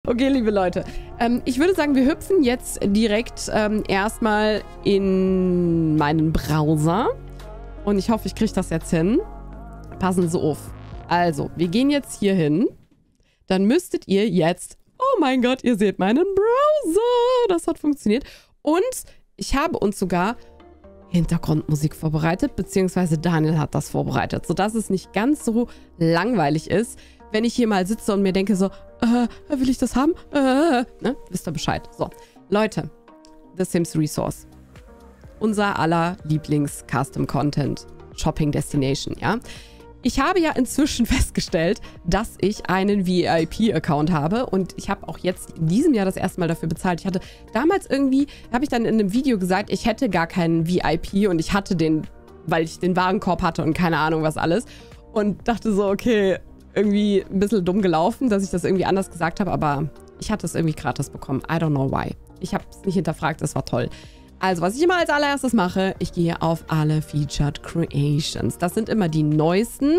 Okay, liebe Leute. Ich würde sagen, wir hüpfen jetzt direkt erstmal in meinen Browser. Und ich hoffe, ich kriege das jetzt hin. Passen Sie auf. Also, wir gehen jetzt hier hin. Dann müsstet ihr jetzt... Oh mein Gott, ihr seht meinen Browser. Das hat funktioniert. Und ich habe uns sogar Hintergrundmusik vorbereitet, beziehungsweise Daniel hat das vorbereitet, sodass es nicht ganz so langweilig ist, wenn ich hier mal sitze und mir denke so, will ich das haben? Ne? Wisst ihr Bescheid. So, Leute, The Sims Resource. Unser aller Lieblings-Custom-Content Shopping Destination, ja? Ich habe ja inzwischen festgestellt, dass ich einen VIP-Account habe und ich habe auch jetzt in diesem Jahr das erste Mal dafür bezahlt. Ich hatte damals irgendwie, habe ich dann in einem Video gesagt, ich hätte gar keinen VIP und ich hatte den, weil ich den Warenkorb hatte und keine Ahnung was alles. Und dachte so, okay, irgendwie ein bisschen dumm gelaufen, dass ich das irgendwie anders gesagt habe, aber ich hatte es irgendwie gratis bekommen. I don't know why. Ich habe es nicht hinterfragt, es war toll. Also, was ich immer als allererstes mache, ich gehe auf alle Featured Creations. Das sind immer die neuesten.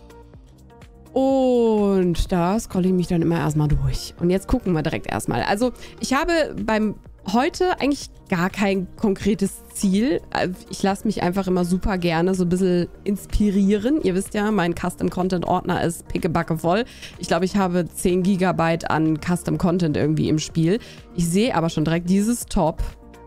Und da scrolle ich mich dann immer erstmal durch. Und jetzt gucken wir direkt erstmal. Also, ich habe beim heute eigentlich gar kein konkretes Ziel. Ich lasse mich einfach immer super gerne so ein bisschen inspirieren. Ihr wisst ja, mein Custom-Content-Ordner ist pickebacke voll. Ich glaube, ich habe 10 GB an Custom-Content irgendwie im Spiel. Ich sehe aber schon direkt dieses Top.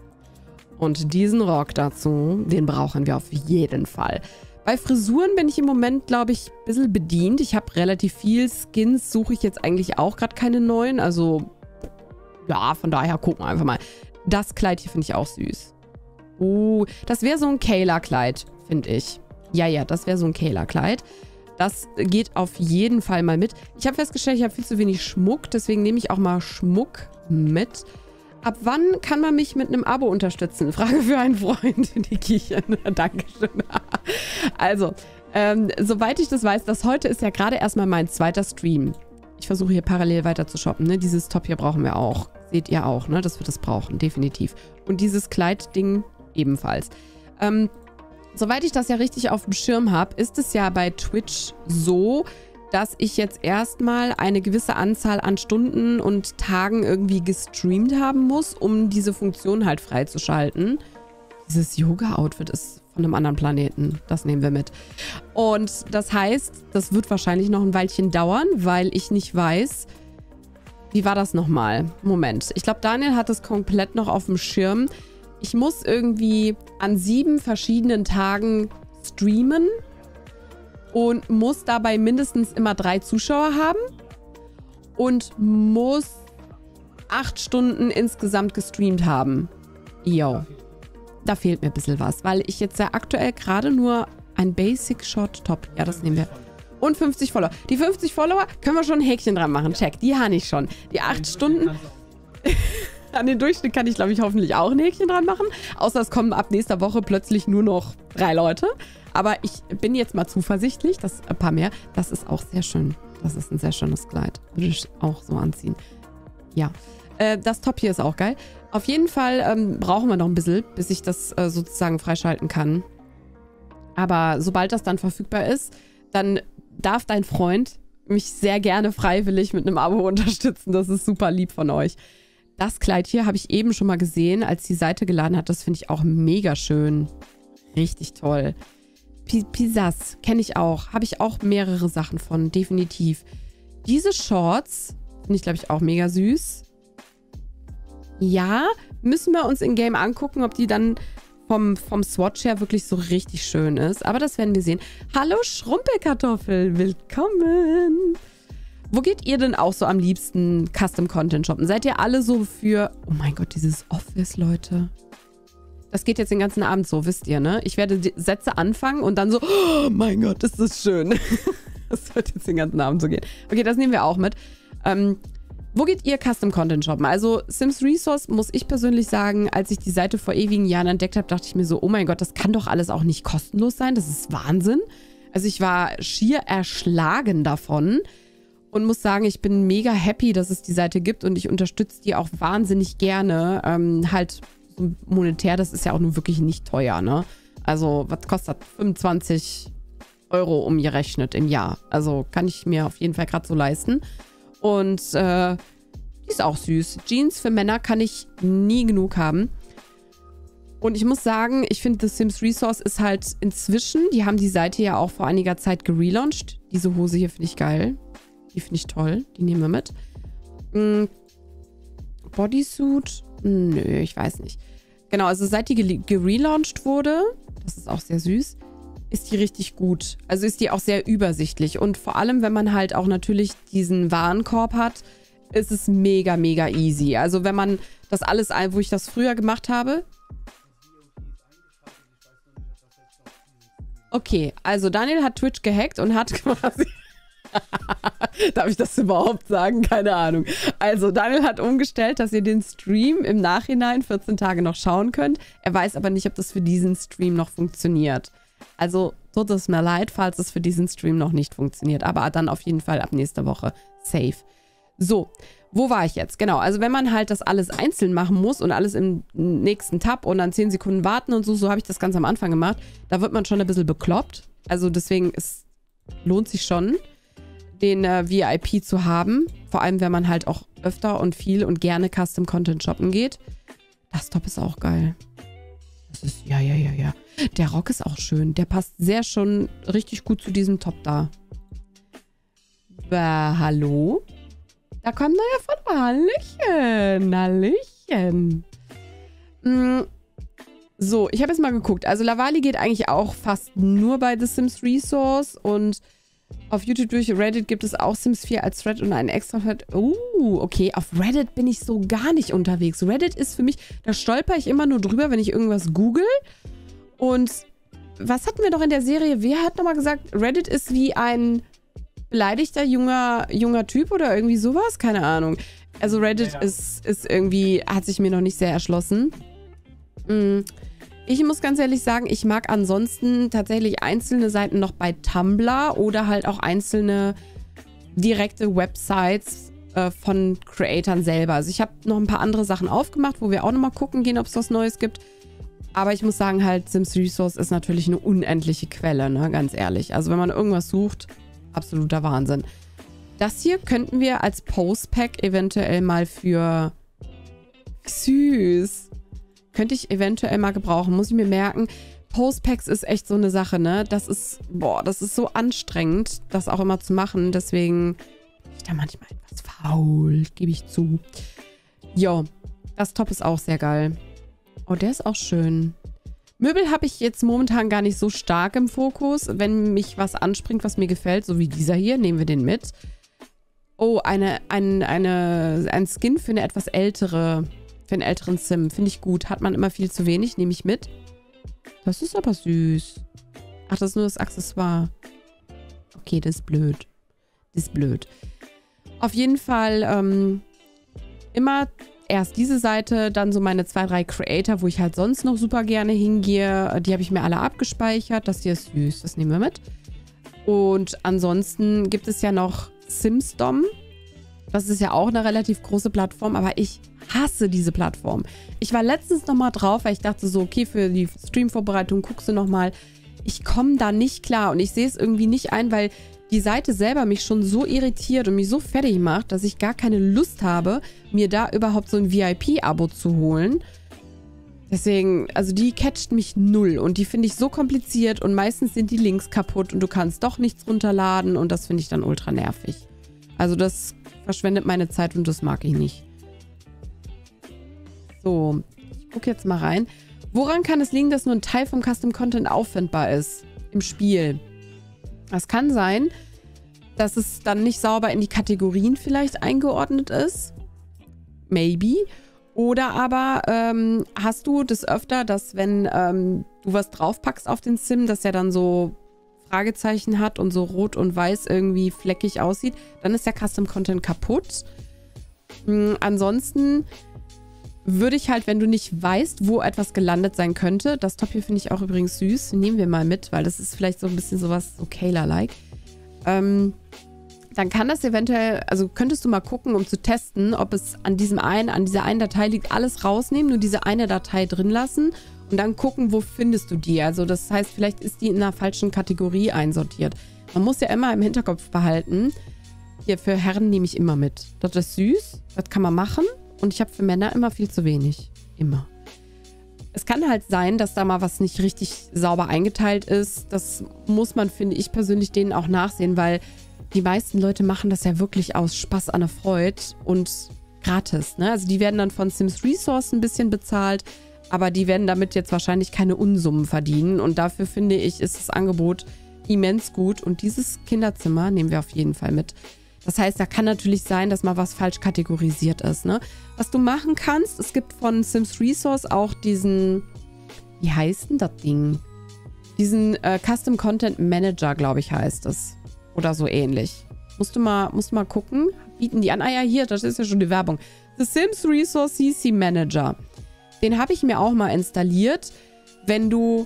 Und diesen Rock dazu, den brauchen wir auf jeden Fall. Bei Frisuren bin ich im Moment, glaube ich, ein bisschen bedient. Ich habe relativ viel. Skins suche ich jetzt eigentlich auch gerade keine neuen. Also, ja, von daher gucken wir einfach mal. Das Kleid hier finde ich auch süß. Das wäre so ein Kayla-Kleid, finde ich. Ja, das wäre so ein Kayla-Kleid. Das geht auf jeden Fall mal mit. Ich habe festgestellt, ich habe viel zu wenig Schmuck. Deswegen nehme ich auch mal Schmuck mit. Ab wann kann man mich mit einem Abo unterstützen? Frage für einen Freund. Die Kichen. Dankeschön. Also, soweit ich das weiß, das heute ist ja gerade erstmal mein zweiter Stream. Ich versuche hier parallel weiter zu shoppen. Ne? Dieses Top hier brauchen wir auch. Seht ihr auch, ne? Dass wir das brauchen. Definitiv. Und dieses Kleid-Ding ebenfalls. Soweit ich das ja richtig auf dem Schirm habe, ist es ja bei Twitch so, dass ich jetzt erstmal eine gewisse Anzahl an Stunden und Tagen irgendwie gestreamt haben muss, um diese Funktion halt freizuschalten. Dieses Yoga-Outfit ist von einem anderen Planeten. Das nehmen wir mit. Und das heißt, das wird wahrscheinlich noch ein Weilchen dauern, weil ich nicht weiß, wie war das nochmal? Moment. Ich glaube, Daniel hat es komplett noch auf dem Schirm. Ich muss irgendwie an 7 verschiedenen Tagen streamen und muss dabei mindestens immer 3 Zuschauer haben und muss 8 Stunden insgesamt gestreamt haben. Yo. Da fehlt mir ein bisschen was, weil ich jetzt ja aktuell gerade nur ein Basic Short Top. Ja, das nehmen wir. Und 50 Follower. Die 50 Follower können wir schon ein Häkchen dran machen. Check, die habe ich schon. Die 8 Stunden... An den Durchschnitt kann ich, glaube ich, hoffentlich auch ein Häkchen dran machen. Außer es kommen ab nächster Woche plötzlich nur noch 3 Leute. Aber ich bin jetzt mal zuversichtlich, dass ein paar mehr. Das ist auch sehr schön. Das ist ein sehr schönes Kleid. Würde ich auch so anziehen. Ja. Das Top hier ist auch geil. Auf jeden Fall brauchen wir noch ein bisschen, bis ich das sozusagen freischalten kann. Aber sobald das dann verfügbar ist, dann darf dein Freund mich sehr gerne freiwillig mit einem Abo unterstützen. Das ist super lieb von euch. Das Kleid hier habe ich eben schon mal gesehen, als die Seite geladen hat. Das finde ich auch mega schön. Richtig toll. Pisas kenne ich auch. Habe ich auch mehrere Sachen von, definitiv. Diese Shorts finde ich, glaube ich, auch mega süß. Ja, müssen wir uns in Game angucken, ob die dann vom Swatch her wirklich so richtig schön ist. Aber das werden wir sehen. Hallo Schrumpelkartoffel, willkommen. Wo geht ihr denn auch so am liebsten Custom-Content shoppen? Seid ihr alle so für... Oh mein Gott, dieses Office, Leute. Das geht jetzt den ganzen Abend so, wisst ihr, ne? Ich werde die Sätze anfangen und dann so... Oh mein Gott, ist das schön. Das wird jetzt den ganzen Abend so gehen. Okay, das nehmen wir auch mit. Wo geht ihr Custom-Content shoppen? Also Sims Resource, muss ich persönlich sagen, als ich die Seite vor ewigen Jahren entdeckt habe, dachte ich mir so, oh mein Gott, das kann doch alles auch nicht kostenlos sein. Das ist Wahnsinn. Also ich war schier erschlagen davon. Und muss sagen, ich bin mega happy, dass es die Seite gibt und ich unterstütze die auch wahnsinnig gerne. Halt so monetär, das ist ja auch nur wirklich nicht teuer, ne? Also, was kostet 25 € umgerechnet im Jahr? Also, kann ich mir auf jeden Fall gerade so leisten. Und die Die ist auch süß. Jeans für Männer kann ich nie genug haben. Und ich muss sagen, ich finde, The Sims Resource ist halt inzwischen, die haben die Seite ja auch vor einiger Zeit gelauncht. Diese Hose hier finde ich geil. Die finde ich toll. Die nehmen wir mit. Bodysuit? Nö, ich weiß nicht. Genau, also seit die gelauncht wurde, das ist auch sehr süß, ist die richtig gut. Also ist die auch sehr übersichtlich. Und vor allem, wenn man halt auch natürlich diesen Warenkorb hat, ist es mega, mega easy. Also wenn man das alles, wo ich das früher gemacht habe. Okay, also Daniel hat Twitch gehackt und hat quasi... Darf ich das überhaupt sagen? Keine Ahnung. Also Daniel hat umgestellt, dass ihr den Stream im Nachhinein 14 Tage noch schauen könnt. Er weiß aber nicht, ob das für diesen Stream noch funktioniert. Also tut es mir leid, falls es für diesen Stream noch nicht funktioniert. Aber dann auf jeden Fall ab nächster Woche safe. So, wo war ich jetzt? Genau, also wenn man halt das alles einzeln machen muss und alles im nächsten Tab und dann 10 Sekunden warten und so habe ich das ganz am Anfang gemacht, da wird man schon ein bisschen bekloppt. Also deswegen, es lohnt sich schon, den VIP zu haben. Vor allem, wenn man halt auch öfter und viel und gerne Custom Content shoppen geht. Das Top ist auch geil. Das ist, ja. Der Rock ist auch schön. Der passt sehr schon richtig gut zu diesem Top da. Hallo? Da kommt neuer von Hallöchen. So, ich habe jetzt mal geguckt. Also Lavali geht eigentlich auch fast nur bei The Sims Resource und auf YouTube durch Reddit gibt es auch Sims 4 als Thread und einen extra Thread. Okay, auf Reddit bin ich so gar nicht unterwegs. Reddit ist für mich, da stolper ich immer nur drüber, wenn ich irgendwas google. Und was hatten wir doch in der Serie? Wer hat nochmal gesagt, Reddit ist wie ein beleidigter junger Typ oder irgendwie sowas? Keine Ahnung. Also Reddit ist irgendwie, hat sich mir noch nicht sehr erschlossen. Ich muss ganz ehrlich sagen, ich mag ansonsten tatsächlich einzelne Seiten noch bei Tumblr oder halt auch einzelne direkte Websites von Creatoren selber. Also ich habe noch ein paar andere Sachen aufgemacht, wo wir auch nochmal gucken gehen, ob es was Neues gibt. Aber ich muss sagen, halt Sims Resource ist natürlich eine unendliche Quelle, ne? Ganz ehrlich. Also wenn man irgendwas sucht, absoluter Wahnsinn. Das hier könnten wir als Postpack eventuell mal für... Süß. Könnte ich eventuell mal gebrauchen. Muss ich mir merken. Postpacks ist echt so eine Sache, ne? Das ist, das ist so anstrengend, das auch immer zu machen. Deswegen bin ich da manchmal etwas faul, gebe ich zu. Jo, das Top ist auch sehr geil. Oh, der ist auch schön. Möbel habe ich jetzt momentan gar nicht so stark im Fokus. Wenn mich was anspringt, was mir gefällt, so wie dieser hier, nehmen wir den mit. Oh, ein Skin für eine etwas ältere... Für einen älteren Sim. Finde ich gut. Hat man immer viel zu wenig. Nehme ich mit. Das ist aber süß. Ach, das ist nur das Accessoire. Okay, das ist blöd. Das ist blöd. Auf jeden Fall immer erst diese Seite, dann so meine 2, 3 Creator, wo ich halt sonst noch super gerne hingehe. Die habe ich mir alle abgespeichert. Das hier ist süß. Das nehmen wir mit. Und ansonsten gibt es ja noch Simsdom. Das ist ja auch eine relativ große Plattform, aber ich hasse diese Plattform. Ich war letztens nochmal drauf, weil ich dachte so, okay, für die Streamvorbereitung guckst du nochmal. Ich komme da nicht klar und ich sehe es irgendwie nicht ein, weil die Seite selber mich schon so irritiert und mich so fertig macht, dass ich gar keine Lust habe, mir da überhaupt so ein VIP-Abo zu holen. Deswegen, also die catcht mich null und die finde ich so kompliziert und meistens sind die Links kaputt und du kannst doch nichts runterladen und das finde ich dann ultra nervig. Also das verschwendet meine Zeit und das mag ich nicht. So, ich gucke jetzt mal rein. Woran kann es liegen, dass nur ein Teil vom Custom Content auffindbar ist im Spiel? Es kann sein, dass es dann nicht sauber in die Kategorien vielleicht eingeordnet ist. Maybe. Oder aber hast du das öfter, dass wenn du was draufpackst auf den Sim, dass er dann so Fragezeichen hat und so rot und weiß irgendwie fleckig aussieht, dann ist der Custom Content kaputt. Ansonsten würde ich halt, wenn du nicht weißt, wo etwas gelandet sein könnte, das Top hier finde ich auch übrigens süß, nehmen wir mal mit, weil das ist vielleicht so ein bisschen sowas so Kayla-like. Dann kann das eventuell, also könntest du mal gucken, um zu testen, ob es an dieser einen Datei liegt, alles rausnehmen, nur diese eine Datei drin lassen und dann gucken, wo findest du die. Also das heißt, vielleicht ist die in einer falschen Kategorie einsortiert. Man muss ja immer im Hinterkopf behalten, Hier, für Herren nehme ich immer mit. Das ist süß, das kann man machen. Und ich habe für Männer immer viel zu wenig. Immer. Es kann halt sein, dass da mal was nicht richtig sauber eingeteilt ist. Das muss man, finde ich persönlich, denen auch nachsehen, weil die meisten Leute machen das ja wirklich aus Spaß an der Freude und gratis. Ne? Also die werden dann von Sims Resource ein bisschen bezahlt, aber die werden damit jetzt wahrscheinlich keine Unsummen verdienen. Und dafür, finde ich, ist das Angebot immens gut. Und dieses Kinderzimmer nehmen wir auf jeden Fall mit. Das heißt, da kann natürlich sein, dass mal was falsch kategorisiert ist. Ne? Was du machen kannst, es gibt von Sims Resource auch diesen, wie heißt denn das Ding? Diesen Custom Content Manager, glaube ich, heißt es. Oder so ähnlich. Musst du mal gucken. Bieten die an. Ah ja, hier, das ist ja schon die Werbung. The Sims Resource CC Manager. Den habe ich mir auch mal installiert. Wenn du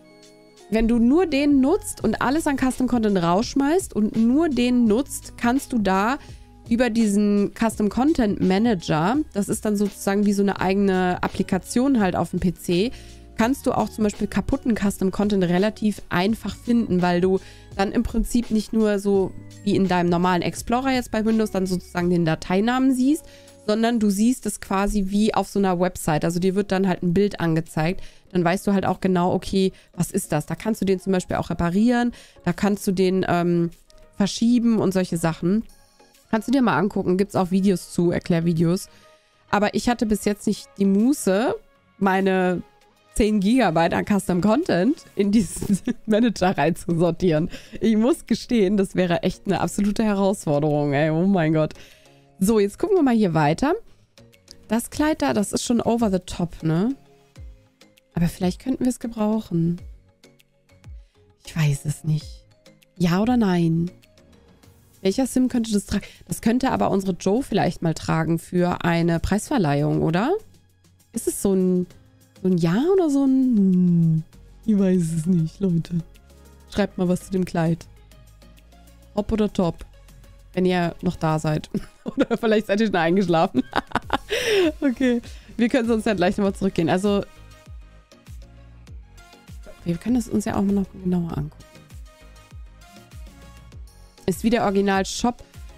nur den nutzt und alles an Custom Content rausschmeißt und nur den nutzt, kannst du da über diesen Custom Content Manager, das ist dann sozusagen wie so eine eigene Applikation halt auf dem PC, kannst du auch zum Beispiel kaputten Custom Content relativ einfach finden, weil du dann im Prinzip nicht nur so wie in deinem normalen Explorer jetzt bei Windows dann sozusagen den Dateinamen siehst, sondern du siehst es quasi wie auf so einer Website. Also dir wird dann halt ein Bild angezeigt. Dann weißt du halt auch genau, okay, was ist das? Da kannst du den zum Beispiel auch reparieren, da kannst du den verschieben und solche Sachen. Kannst du dir mal angucken, gibt es auch Videos zu, Erklärvideos. Aber ich hatte bis jetzt nicht die Muße, meine 10 Gigabyte an Custom Content in diesen Manager reinzusortieren. Ich muss gestehen, das wäre echt eine absolute Herausforderung, ey. Oh mein Gott. So, jetzt gucken wir mal hier weiter. Das Kleid da, das ist schon over the top, ne? Aber vielleicht könnten wir es gebrauchen. Ich weiß es nicht. Ja oder nein? Welcher Sim könnte das tragen? Das könnte aber unsere Joe vielleicht mal tragen für eine Preisverleihung, oder? Ist es so ein Ja oder so ein... Ich weiß es nicht, Leute. Schreibt mal was zu dem Kleid. Hopp oder top? Wenn ihr noch da seid. Oder vielleicht seid ihr schon eingeschlafen. Okay. Wir können uns ja gleich nochmal zurückgehen. Also, wir können es uns ja auch mal noch genauer angucken. Ist wie der Original-Shop.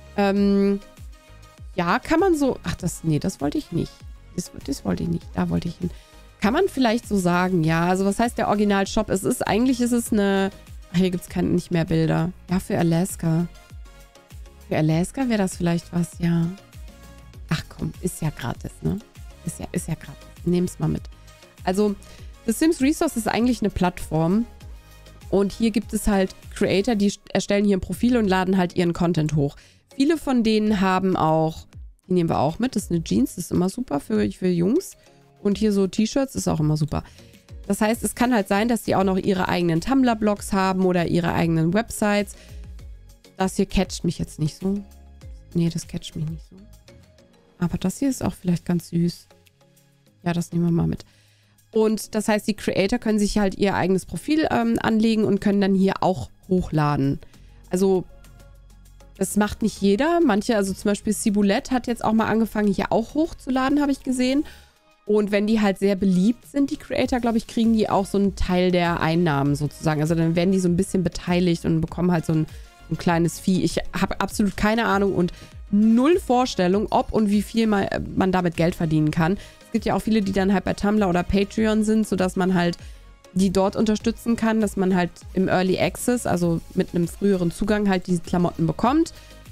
Ja, kann man so... Ach, nee, das wollte ich nicht. Das wollte ich nicht. Da wollte ich hin. Kann man vielleicht so sagen, ja. Also, was heißt der Original-Shop? Eigentlich ist es eine... Ach, hier gibt es nicht mehr Bilder. Ja, für Alaska. Für Alaska wäre das vielleicht was, ja. Ach komm, ist ja gratis, ne? Ist ja gratis. Nehm's mal mit. Also, The Sims Resource ist eigentlich eine Plattform. Und hier gibt es halt Creator, die erstellen hier ein Profil und laden halt ihren Content hoch. Viele von denen haben auch, die nehmen wir auch mit, das ist eine Jeans, das ist immer super für Jungs. Und hier so T-Shirts ist auch immer super. Das heißt, es kann halt sein, dass die auch noch ihre eigenen Tumblr-Blogs haben oder ihre eigenen Websites. Das hier catcht mich jetzt nicht so. Nee, das catcht mich nicht so. Aber das hier ist auch vielleicht ganz süß. Ja, das nehmen wir mal mit. Und das heißt, die Creator können sich halt ihr eigenes Profil anlegen und können dann hier auch hochladen. Also, das macht nicht jeder. Manche, also zum Beispiel Ciboulette hat jetzt auch mal angefangen, hier auch hochzuladen, habe ich gesehen. Und wenn die halt sehr beliebt sind, die Creator, glaube ich, kriegen die auch so einen Teil der Einnahmen sozusagen. Also dann werden die so ein bisschen beteiligt und bekommen halt so ein kleines Vieh. Ich habe absolut keine Ahnung und null Vorstellung, ob und wie viel man damit Geld verdienen kann. Es gibt ja auch viele, die dann halt bei Tumblr oder Patreon sind, sodass man halt die dort unterstützen kann, dass man halt im Early Access, also mit einem früheren Zugang, halt diese Klamotten bekommt.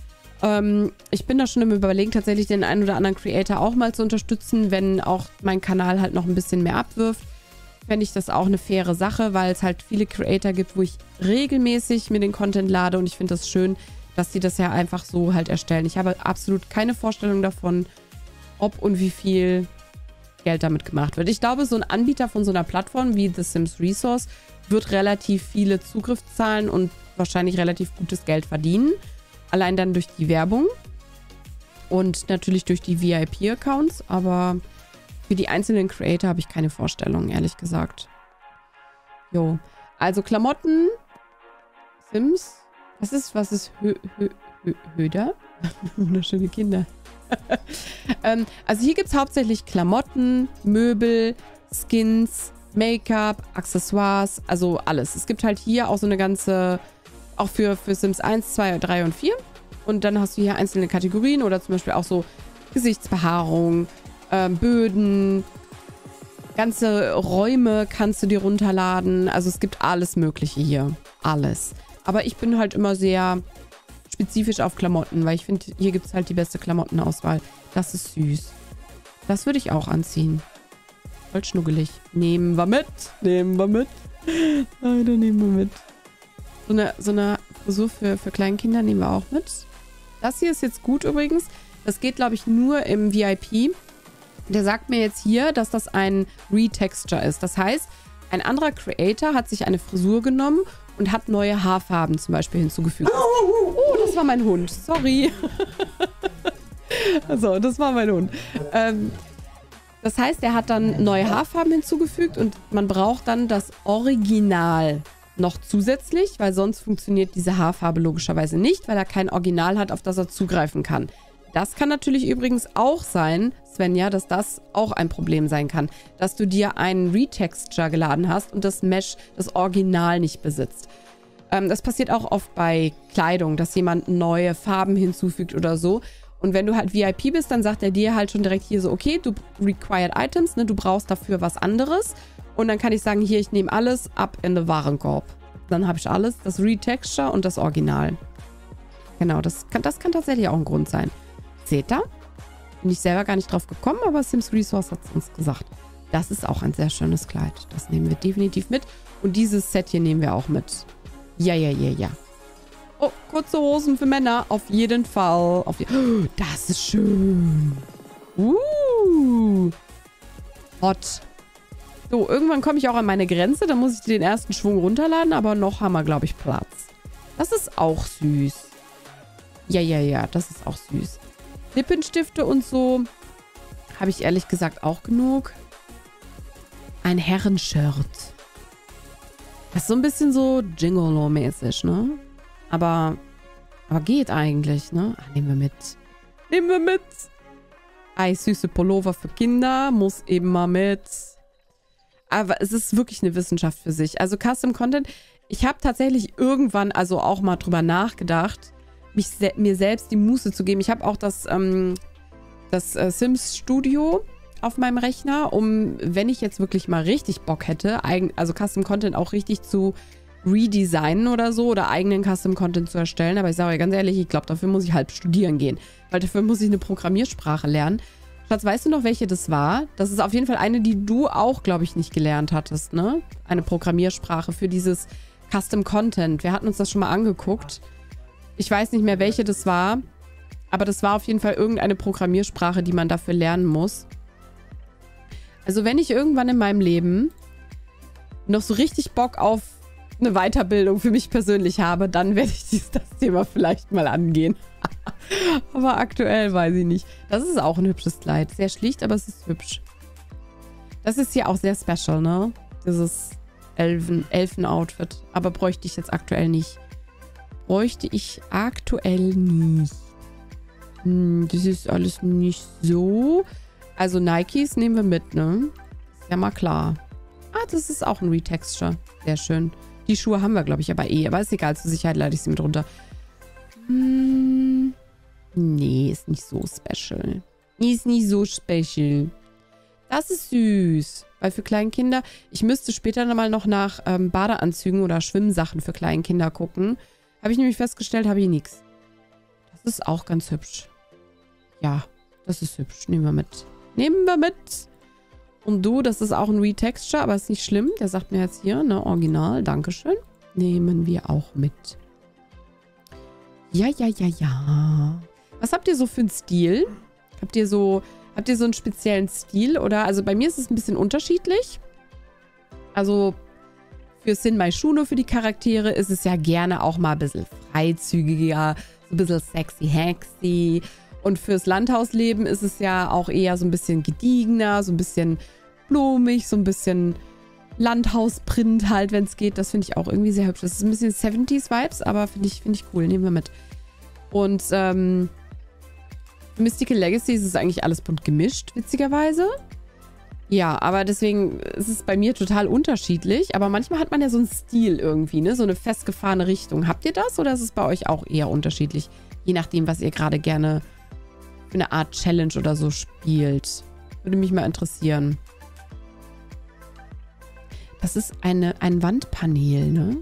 Ich bin da schon im Überlegen, tatsächlich den einen oder anderen Creator auch mal zu unterstützen, wenn auch mein Kanal halt noch ein bisschen mehr abwirft. Fände ich das auch eine faire Sache, weil es halt viele Creator gibt, wo ich regelmäßig mir den Content lade und ich finde das schön, dass die das ja einfach so halt erstellen. Ich habe absolut keine Vorstellung davon, ob und wie viel Geld damit gemacht wird. Ich glaube, so ein Anbieter von so einer Plattform wie The Sims Resource wird relativ viele Zugriffszahlen und wahrscheinlich relativ gutes Geld verdienen. Allein dann durch die Werbung und natürlich durch die VIP-Accounts, aber für die einzelnen Creator habe ich keine Vorstellung, ehrlich gesagt. Jo, also Klamotten, Sims, was ist Höder? Wunderschöne Kinder. Also hier gibt es hauptsächlich Klamotten, Möbel, Skins, Make-up, Accessoires, also alles. Es gibt halt hier auch so eine ganze, auch für Sims 1, 2, 3 und 4 Und dann hast du hier einzelne Kategorien oder zum Beispiel auch so Gesichtsbehaarung, Böden, ganze Räume kannst du dir runterladen. Also es gibt alles Mögliche hier. Alles. Aber ich bin halt immer sehr spezifisch auf Klamotten, weil ich finde, hier gibt es halt die beste Klamottenauswahl. Das ist süß. Das würde ich auch anziehen. Voll schnuggelig. Nehmen wir mit. Nehmen wir mit. Leider nehmen wir mit. So eine Frisur für Kleinkinder nehmen wir auch mit. Das hier ist jetzt gut übrigens. Das geht, glaube ich, nur im VIP. Der sagt mir jetzt hier, dass das ein Retexture ist. Das heißt, ein anderer Creator hat sich eine Frisur genommen und hat neue Haarfarben zum Beispiel hinzugefügt. Oh, das war mein Hund. Sorry. Also, das war mein Hund. Das heißt, er hat dann neue Haarfarben hinzugefügt und man braucht dann das Original noch zusätzlich, weil sonst funktioniert diese Haarfarbe logischerweise nicht, weil er kein Original hat, auf das er zugreifen kann. Das kann natürlich übrigens auch sein, Svenja, dass das auch ein Problem sein kann, dass du dir einen Retexture geladen hast und das Mesh, das Original nicht besitzt. Das passiert auch oft bei Kleidung, dass jemand neue Farben hinzufügt oder so. Und wenn du halt VIP bist, dann sagt er dir halt schon direkt hier so, okay, du required items, ne, du brauchst dafür was anderes. Und dann kann ich sagen, hier, ich nehme alles ab in den Warenkorb. Dann habe ich alles, das Retexture und das Original. Genau, das kann tatsächlich auch ein Grund sein. Seht ihr? Bin ich selber gar nicht drauf gekommen, aber Sims Resource hat es uns gesagt. Das ist auch ein sehr schönes Kleid. Das nehmen wir definitiv mit. Und dieses Set hier nehmen wir auch mit. Ja. Oh, kurze Hosen für Männer. Auf jeden Fall. Oh, das ist schön. Hot. So, irgendwann komme ich auch an meine Grenze. Dann muss ich den ersten Schwung runterladen. Aber noch haben wir, glaube ich, Platz. Das ist auch süß. Ja. Das ist auch süß. Lippenstifte und so habe ich ehrlich gesagt auch genug. Ein Herrenshirt. Das ist so ein bisschen so Gigolo-mäßig, ne? Aber geht eigentlich, ne? Ach, nehmen wir mit. Nehmen wir mit. Süße Pullover für Kinder muss immer mit. Aber es ist wirklich eine Wissenschaft für sich. Also Custom Content, ich habe tatsächlich irgendwann also auch mal drüber nachgedacht, mir selbst die Muße zu geben. Ich habe auch das Sims Studio auf meinem Rechner, um, wenn ich jetzt wirklich mal richtig Bock hätte, also Custom Content auch richtig zu redesignen oder so oder eigenen Custom Content zu erstellen. Aber ich sage euch ganz ehrlich, ich glaube, dafür muss ich halb studieren gehen. Weil dafür muss ich eine Programmiersprache lernen. Schatz, weißt du noch, welche das war? Das ist auf jeden Fall eine, die du auch, glaube ich, nicht gelernt hattest, ne? Eine Programmiersprache für dieses Custom Content. Wir hatten uns das schon mal angeguckt. Ich weiß nicht mehr, welche das war. Aber das war auf jeden Fall irgendeine Programmiersprache, die man dafür lernen muss. Also wenn ich irgendwann in meinem Leben noch so richtig Bock auf eine Weiterbildung für mich persönlich habe, dann werde ich das Thema vielleicht mal angehen. Aber aktuell weiß ich nicht. Das ist auch ein hübsches Kleid. Sehr schlicht, aber es ist hübsch. Das ist hier auch sehr special, ne? Dieses Elfen-Outfit. Aber bräuchte ich jetzt aktuell nicht. Bräuchte ich aktuell nicht. Das ist alles nicht so. Also Nikes nehmen wir mit, ne? Ist ja mal klar. Ah, das ist auch ein Retexture. Sehr schön. Die Schuhe haben wir, glaube ich, aber eh. Aber ist egal, zur Sicherheit lade ich sie mit runter. Nee, ist nicht so special. Ist nicht so special. Das ist süß. Weil für Kleinkinder, ich müsste später nochmal noch nach Badeanzügen oder Schwimmsachen für Kleinkinder gucken. Habe ich nämlich festgestellt, habe ich nichts. Das ist auch ganz hübsch. Ja, das ist hübsch. Nehmen wir mit. Nehmen wir mit. Und du, das ist auch ein Retexture, aber ist nicht schlimm. Der sagt mir jetzt hier, ne, Original, Dankeschön. Nehmen wir auch mit. Ja. Was habt ihr so für einen Stil? Habt ihr so einen speziellen Stil? Oder, also bei mir ist es ein bisschen unterschiedlich. Also für Sin Mai Shuno, für die Charaktere, ist es ja gerne auch mal ein bisschen freizügiger, so ein bisschen sexy-hexy. Und fürs Landhausleben ist es ja auch eher so ein bisschen gediegener, so ein bisschen blumig, so ein bisschen Landhausprint halt, wenn es geht. Das finde ich auch irgendwie sehr hübsch. Das ist ein bisschen 70s-Vibes, aber finde ich cool. Nehmen wir mit. Und Mystical Legacy ist es eigentlich alles bunt gemischt, witzigerweise. Ja, aber deswegen ist es bei mir total unterschiedlich. Aber manchmal hat man ja so einen Stil irgendwie, ne? So eine festgefahrene Richtung. Habt ihr das oder ist es bei euch auch eher unterschiedlich? Je nachdem, was ihr gerade gerne für eine Art Challenge oder so spielt. Würde mich mal interessieren. Das ist ein Wandpanel, ne?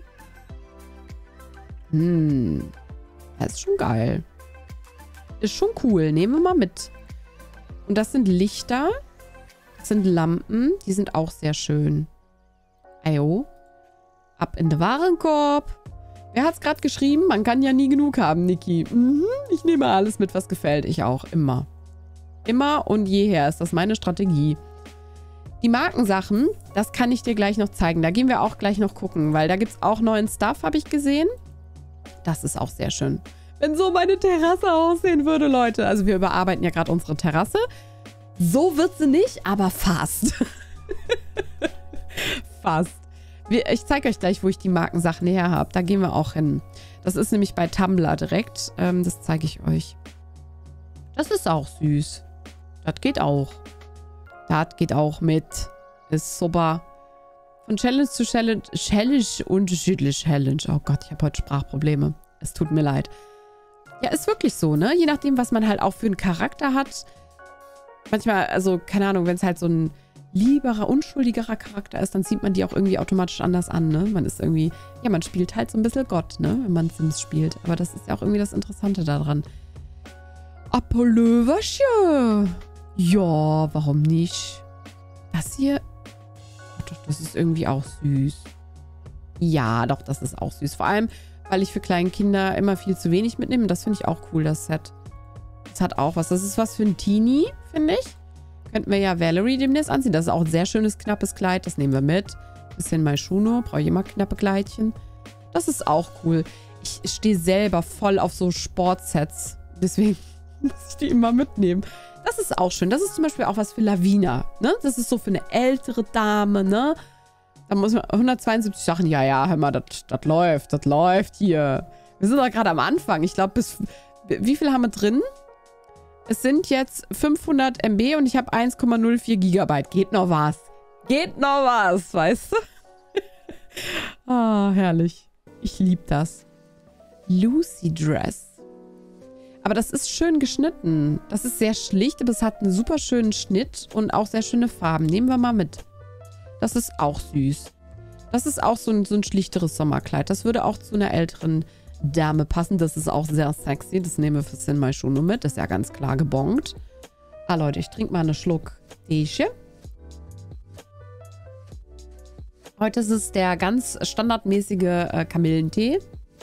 Das ist schon geil. Ist schon cool. Nehmen wir mal mit. Und das sind Lichter. Das sind Lampen. Die sind auch sehr schön. Ajo. Ab in den Warenkorb. Wer hat's gerade geschrieben? Man kann ja nie genug haben, Niki. Ich nehme alles mit, was gefällt. Ich auch. Immer. Immer und jeher ist das meine Strategie. Die Markensachen, das kann ich dir gleich noch zeigen. Da gehen wir auch gleich noch gucken, weil da gibt es auch neuen Stuff, habe ich gesehen. Das ist auch sehr schön. Wenn so meine Terrasse aussehen würde, Leute. Also wir überarbeiten ja gerade unsere Terrasse. So wird sie nicht, aber fast. Fast. Ich zeige euch gleich, wo ich die Markensachen her habe. Da gehen wir auch hin. Das ist nämlich bei Tumblr direkt. Das zeige ich euch. Das ist auch süß. Das geht auch. Das geht auch mit. Ist super. Von Challenge zu Challenge. Challenge, unterschiedlich Challenge. Oh Gott, ich habe heute Sprachprobleme. Es tut mir leid. Ja, ist wirklich so, ne? Je nachdem, was man halt auch für einen Charakter hat. Manchmal, also, keine Ahnung, wenn es halt so ein lieberer, unschuldigerer Charakter ist, dann zieht man die auch irgendwie automatisch anders an, ne? Man ist irgendwie, ja, man spielt halt so ein bisschen Gott, ne? Wenn man Sims spielt. Aber das ist ja auch irgendwie das Interessante daran. Apolöverchen. Ja, warum nicht? Das hier, oh doch, das ist irgendwie auch süß. Ja, doch, das ist auch süß. Vor allem, weil ich für kleine Kinder immer viel zu wenig mitnehme. Das finde ich auch cool, das Set. Das hat auch was. Das ist was für ein Teenie, finde ich. Könnten wir ja Valerie demnächst anziehen. Das ist auch ein sehr schönes, knappes Kleid. Das nehmen wir mit. Bisschen Maischuno. Brauche ich immer knappe Kleidchen. Das ist auch cool. Ich stehe selber voll auf so Sportsets. Deswegen muss ich die immer mitnehmen. Das ist auch schön. Das ist zum Beispiel auch was für Lavina. Ne? Das ist so für eine ältere Dame. Ne? Da muss man 172 Sachen. Ja, ja, hör mal, das läuft hier. Wir sind doch gerade am Anfang. Ich glaube, wie viel haben wir drin? Es sind jetzt 500 MB und ich habe 1,04 Gigabyte. Geht noch was. Geht noch was, weißt du? Ah, herrlich. Ich liebe das. Lucy Dress. Aber das ist schön geschnitten. Das ist sehr schlicht, aber es hat einen super schönen Schnitt und auch sehr schöne Farben. Nehmen wir mal mit. Das ist auch süß. Das ist auch so ein schlichteres Sommerkleid. Das würde auch zu einer älteren Dame passen. Das ist auch sehr sexy. Das nehmen wir für Sin Mai Schuno mit. Das ist ja ganz klar gebongt. Ah, Leute, ich trinke mal einen Schluck Teechen. Heute ist es der ganz standardmäßige Kamillentee.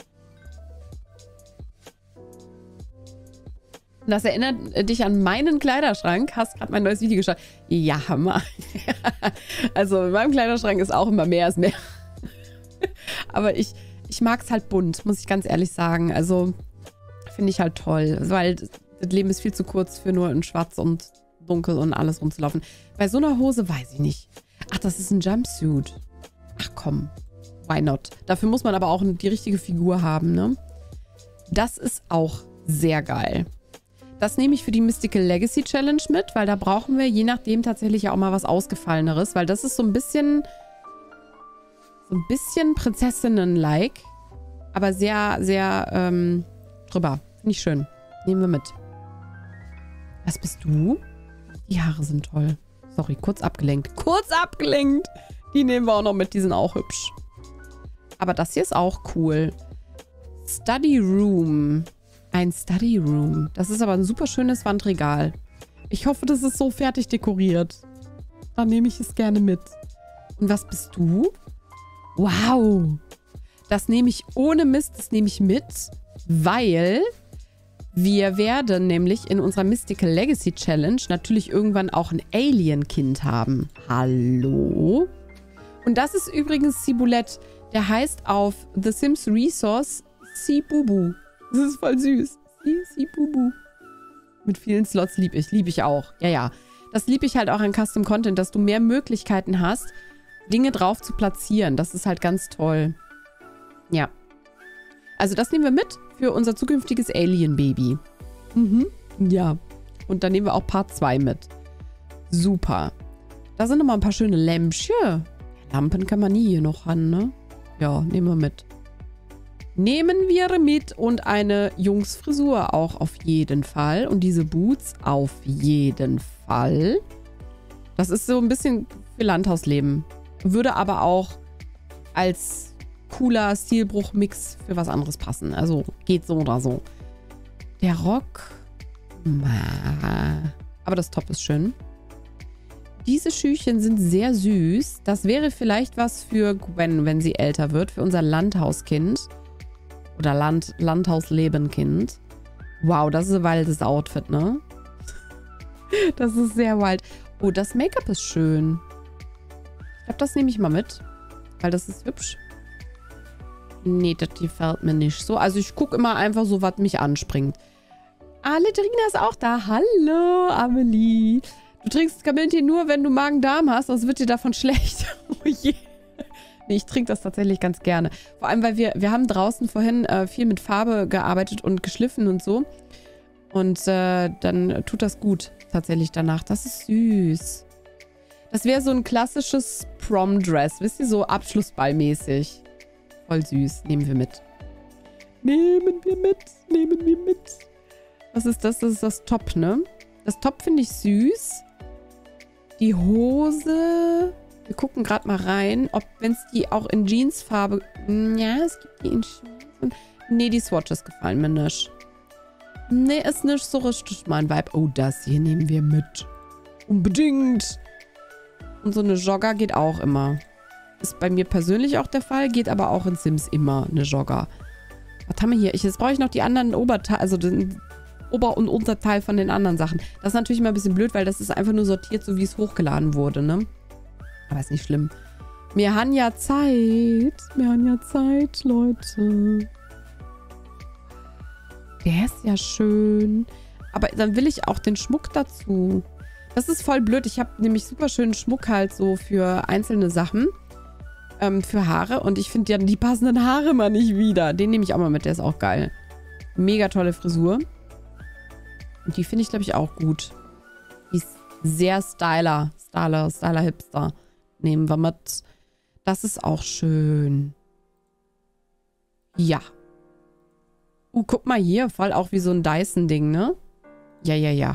Das erinnert dich an meinen Kleiderschrank. Hast gerade mein neues Video geschaut. Ja, Hammer. Also in meinem Kleiderschrank ist auch immer mehr als mehr. Aber ich mag es halt bunt, muss ich ganz ehrlich sagen. Also finde ich halt toll. Weil das Leben ist viel zu kurz für nur in schwarz und dunkel und alles rumzulaufen. Bei so einer Hose weiß ich nicht. Ach, das ist ein Jumpsuit. Ach komm, why not? Dafür muss man aber auch die richtige Figur haben, ne? Das ist auch sehr geil. Das nehme ich für die Mystical Legacy Challenge mit, weil da brauchen wir je nachdem tatsächlich ja auch mal was Ausgefalleneres, weil das ist so ein bisschen Prinzessinnen-like, aber sehr, sehr drüber. Finde ich schön. Nehmen wir mit. Was bist du? Die Haare sind toll. Sorry, kurz abgelenkt. Kurz abgelenkt! Die nehmen wir auch noch mit, die sind auch hübsch. Aber das hier ist auch cool. Study Room. Ein Study Room. Das ist aber ein super schönes Wandregal. Ich hoffe, das ist so fertig dekoriert. Dann nehme ich es gerne mit. Und was bist du? Wow. Das nehme ich ohne Mist, das nehme ich mit, weil wir werden nämlich in unserer Mystical Legacy Challenge natürlich irgendwann auch ein Alien-Kind haben. Hallo? Und das ist übrigens Ciboulette. Der heißt auf The Sims Resource Cibubu. Das ist voll süß. Cibubu. Mit vielen Slots liebe ich auch. Ja, ja. Das liebe ich halt auch an Custom Content, dass du mehr Möglichkeiten hast, Dinge drauf zu platzieren. Das ist halt ganz toll. Ja. Also das nehmen wir mit für unser zukünftiges Alien-Baby. Ja. Und dann nehmen wir auch Part 2 mit. Super. Da sind nochmal ein paar schöne Lämpchen. Lampen kann man nie hier noch ran, ne? Ja, nehmen wir mit. Nehmen wir mit und eine Jungsfrisur auch auf jeden Fall. Und diese Boots auf jeden Fall. Das ist so ein bisschen für Landhausleben. Würde aber auch als cooler Stilbruch-Mix für was anderes passen. Also geht so oder so. Der Rock. Aber das Top ist schön. Diese Schüchchen sind sehr süß. Das wäre vielleicht was für Gwen, wenn sie älter wird. Für unser Landhauskind. Oder Landhauslebenkind. Wow, das ist ein wildes Outfit, ne? Das ist sehr wild. Oh, das Make-up ist schön. Ich glaube, das nehme ich mal mit. Weil das ist hübsch. Nee, das gefällt mir nicht so. Also ich gucke immer einfach so, was mich anspringt. Ledrina ist auch da. Hallo, Amelie. Du trinkst Kamillentee nur, wenn du Magen-Darm hast, sonst wird dir davon schlecht. Oh je. Nee, ich trinke das tatsächlich ganz gerne. Vor allem, weil wir haben draußen vorhin viel mit Farbe gearbeitet und geschliffen und so. Und dann tut das gut tatsächlich danach. Das ist süß. Das wäre so ein klassisches Prom-Dress. Wisst ihr, so Abschlussballmäßig. Voll süß. Nehmen wir mit. Nehmen wir mit. Nehmen wir mit. Was ist das? Das ist das Top, ne? Das Top finde ich süß. Die Hose... Wir gucken gerade mal rein, ob, wenn es die auch in Jeansfarbe... Ja, es gibt die in Jeans. Nee, die Swatches gefallen mir nicht. Nee, ist nicht so richtig mein Vibe. Oh, das hier nehmen wir mit. Unbedingt. Und so eine Jogger geht auch immer. Ist bei mir persönlich auch der Fall, geht aber auch in Sims immer eine Jogger. Was haben wir hier? Jetzt brauche ich noch die anderen Oberteile, also den Ober- und Unterteil von den anderen Sachen. Das ist natürlich immer ein bisschen blöd, weil das ist einfach nur sortiert, so wie es hochgeladen wurde, ne? Aber ist nicht schlimm. Wir haben ja Zeit. Wir haben ja Zeit, Leute. Der ist ja schön. Aber dann will ich auch den Schmuck dazu. Das ist voll blöd. Ich habe nämlich super schönen Schmuck halt so für einzelne Sachen. Für Haare. Und ich finde ja die passenden Haare mal nicht wieder. Den nehme ich auch mal mit. Der ist auch geil. Mega tolle Frisur. Und die finde ich, glaube ich, auch gut. Die ist sehr Styler, Hipster. Nehmen wir mit. Das ist auch schön. Ja. Guck mal hier. Voll auch wie so ein Dyson-Ding, ne? Ja. Ja.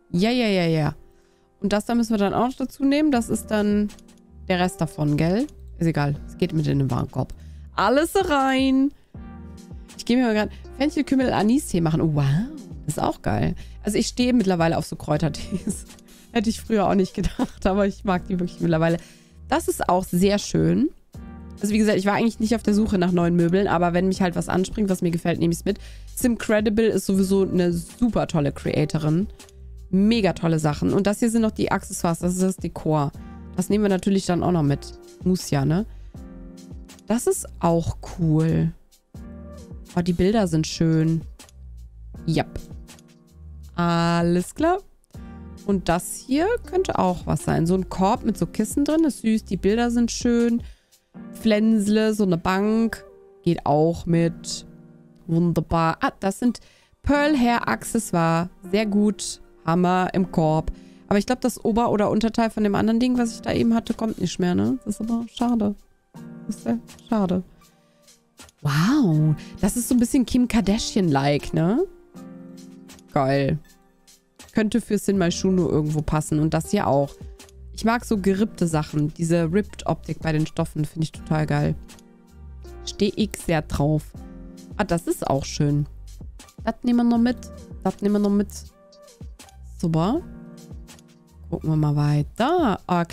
Und das da müssen wir dann auch noch dazu nehmen. Das ist dann der Rest davon, gell? Ist egal. Es geht mit in den Warenkorb. Alles rein. Ich gehe mir mal gerade Fenchelkümmel-Anis-Tee machen. Oh, wow. Das ist auch geil. Also ich stehe mittlerweile auf so Kräutertees. Hätte ich früher auch nicht gedacht, aber ich mag die wirklich mittlerweile. Das ist auch sehr schön. Also wie gesagt, ich war eigentlich nicht auf der Suche nach neuen Möbeln, aber wenn mich halt was anspringt, was mir gefällt, nehme ich es mit. Simcredible ist sowieso eine super tolle Creatorin. Mega tolle Sachen. Und das hier sind noch die Accessoires, das ist das Dekor. Das nehmen wir natürlich dann auch noch mit. Muss ja, ne? Das ist auch cool. Oh, die Bilder sind schön. Yep. Alles klar. Und das hier könnte auch was sein. So ein Korb mit so Kissen drin, ist süß. Die Bilder sind schön. Flensle, so eine Bank. Geht auch mit. Wunderbar. Ah, das sind Pearl Hair Accessoire. Sehr gut. Hammer im Korb. Aber ich glaube, das Ober- oder Unterteil von dem anderen Ding, was ich da eben hatte, kommt nicht mehr, ne? Das ist aber schade. Das ist sehr schade. Wow. Das ist so ein bisschen Kim Kardashian-like, ne? Geil. Könnte für Sin Maishuno irgendwo passen. Und das hier auch. Ich mag so gerippte Sachen. Diese Ripped-Optik bei den Stoffen finde ich total geil. Stehe ich sehr drauf. Ah, das ist auch schön. Das nehmen wir noch mit. Das nehmen wir noch mit. Super. Gucken wir mal weiter. Oh,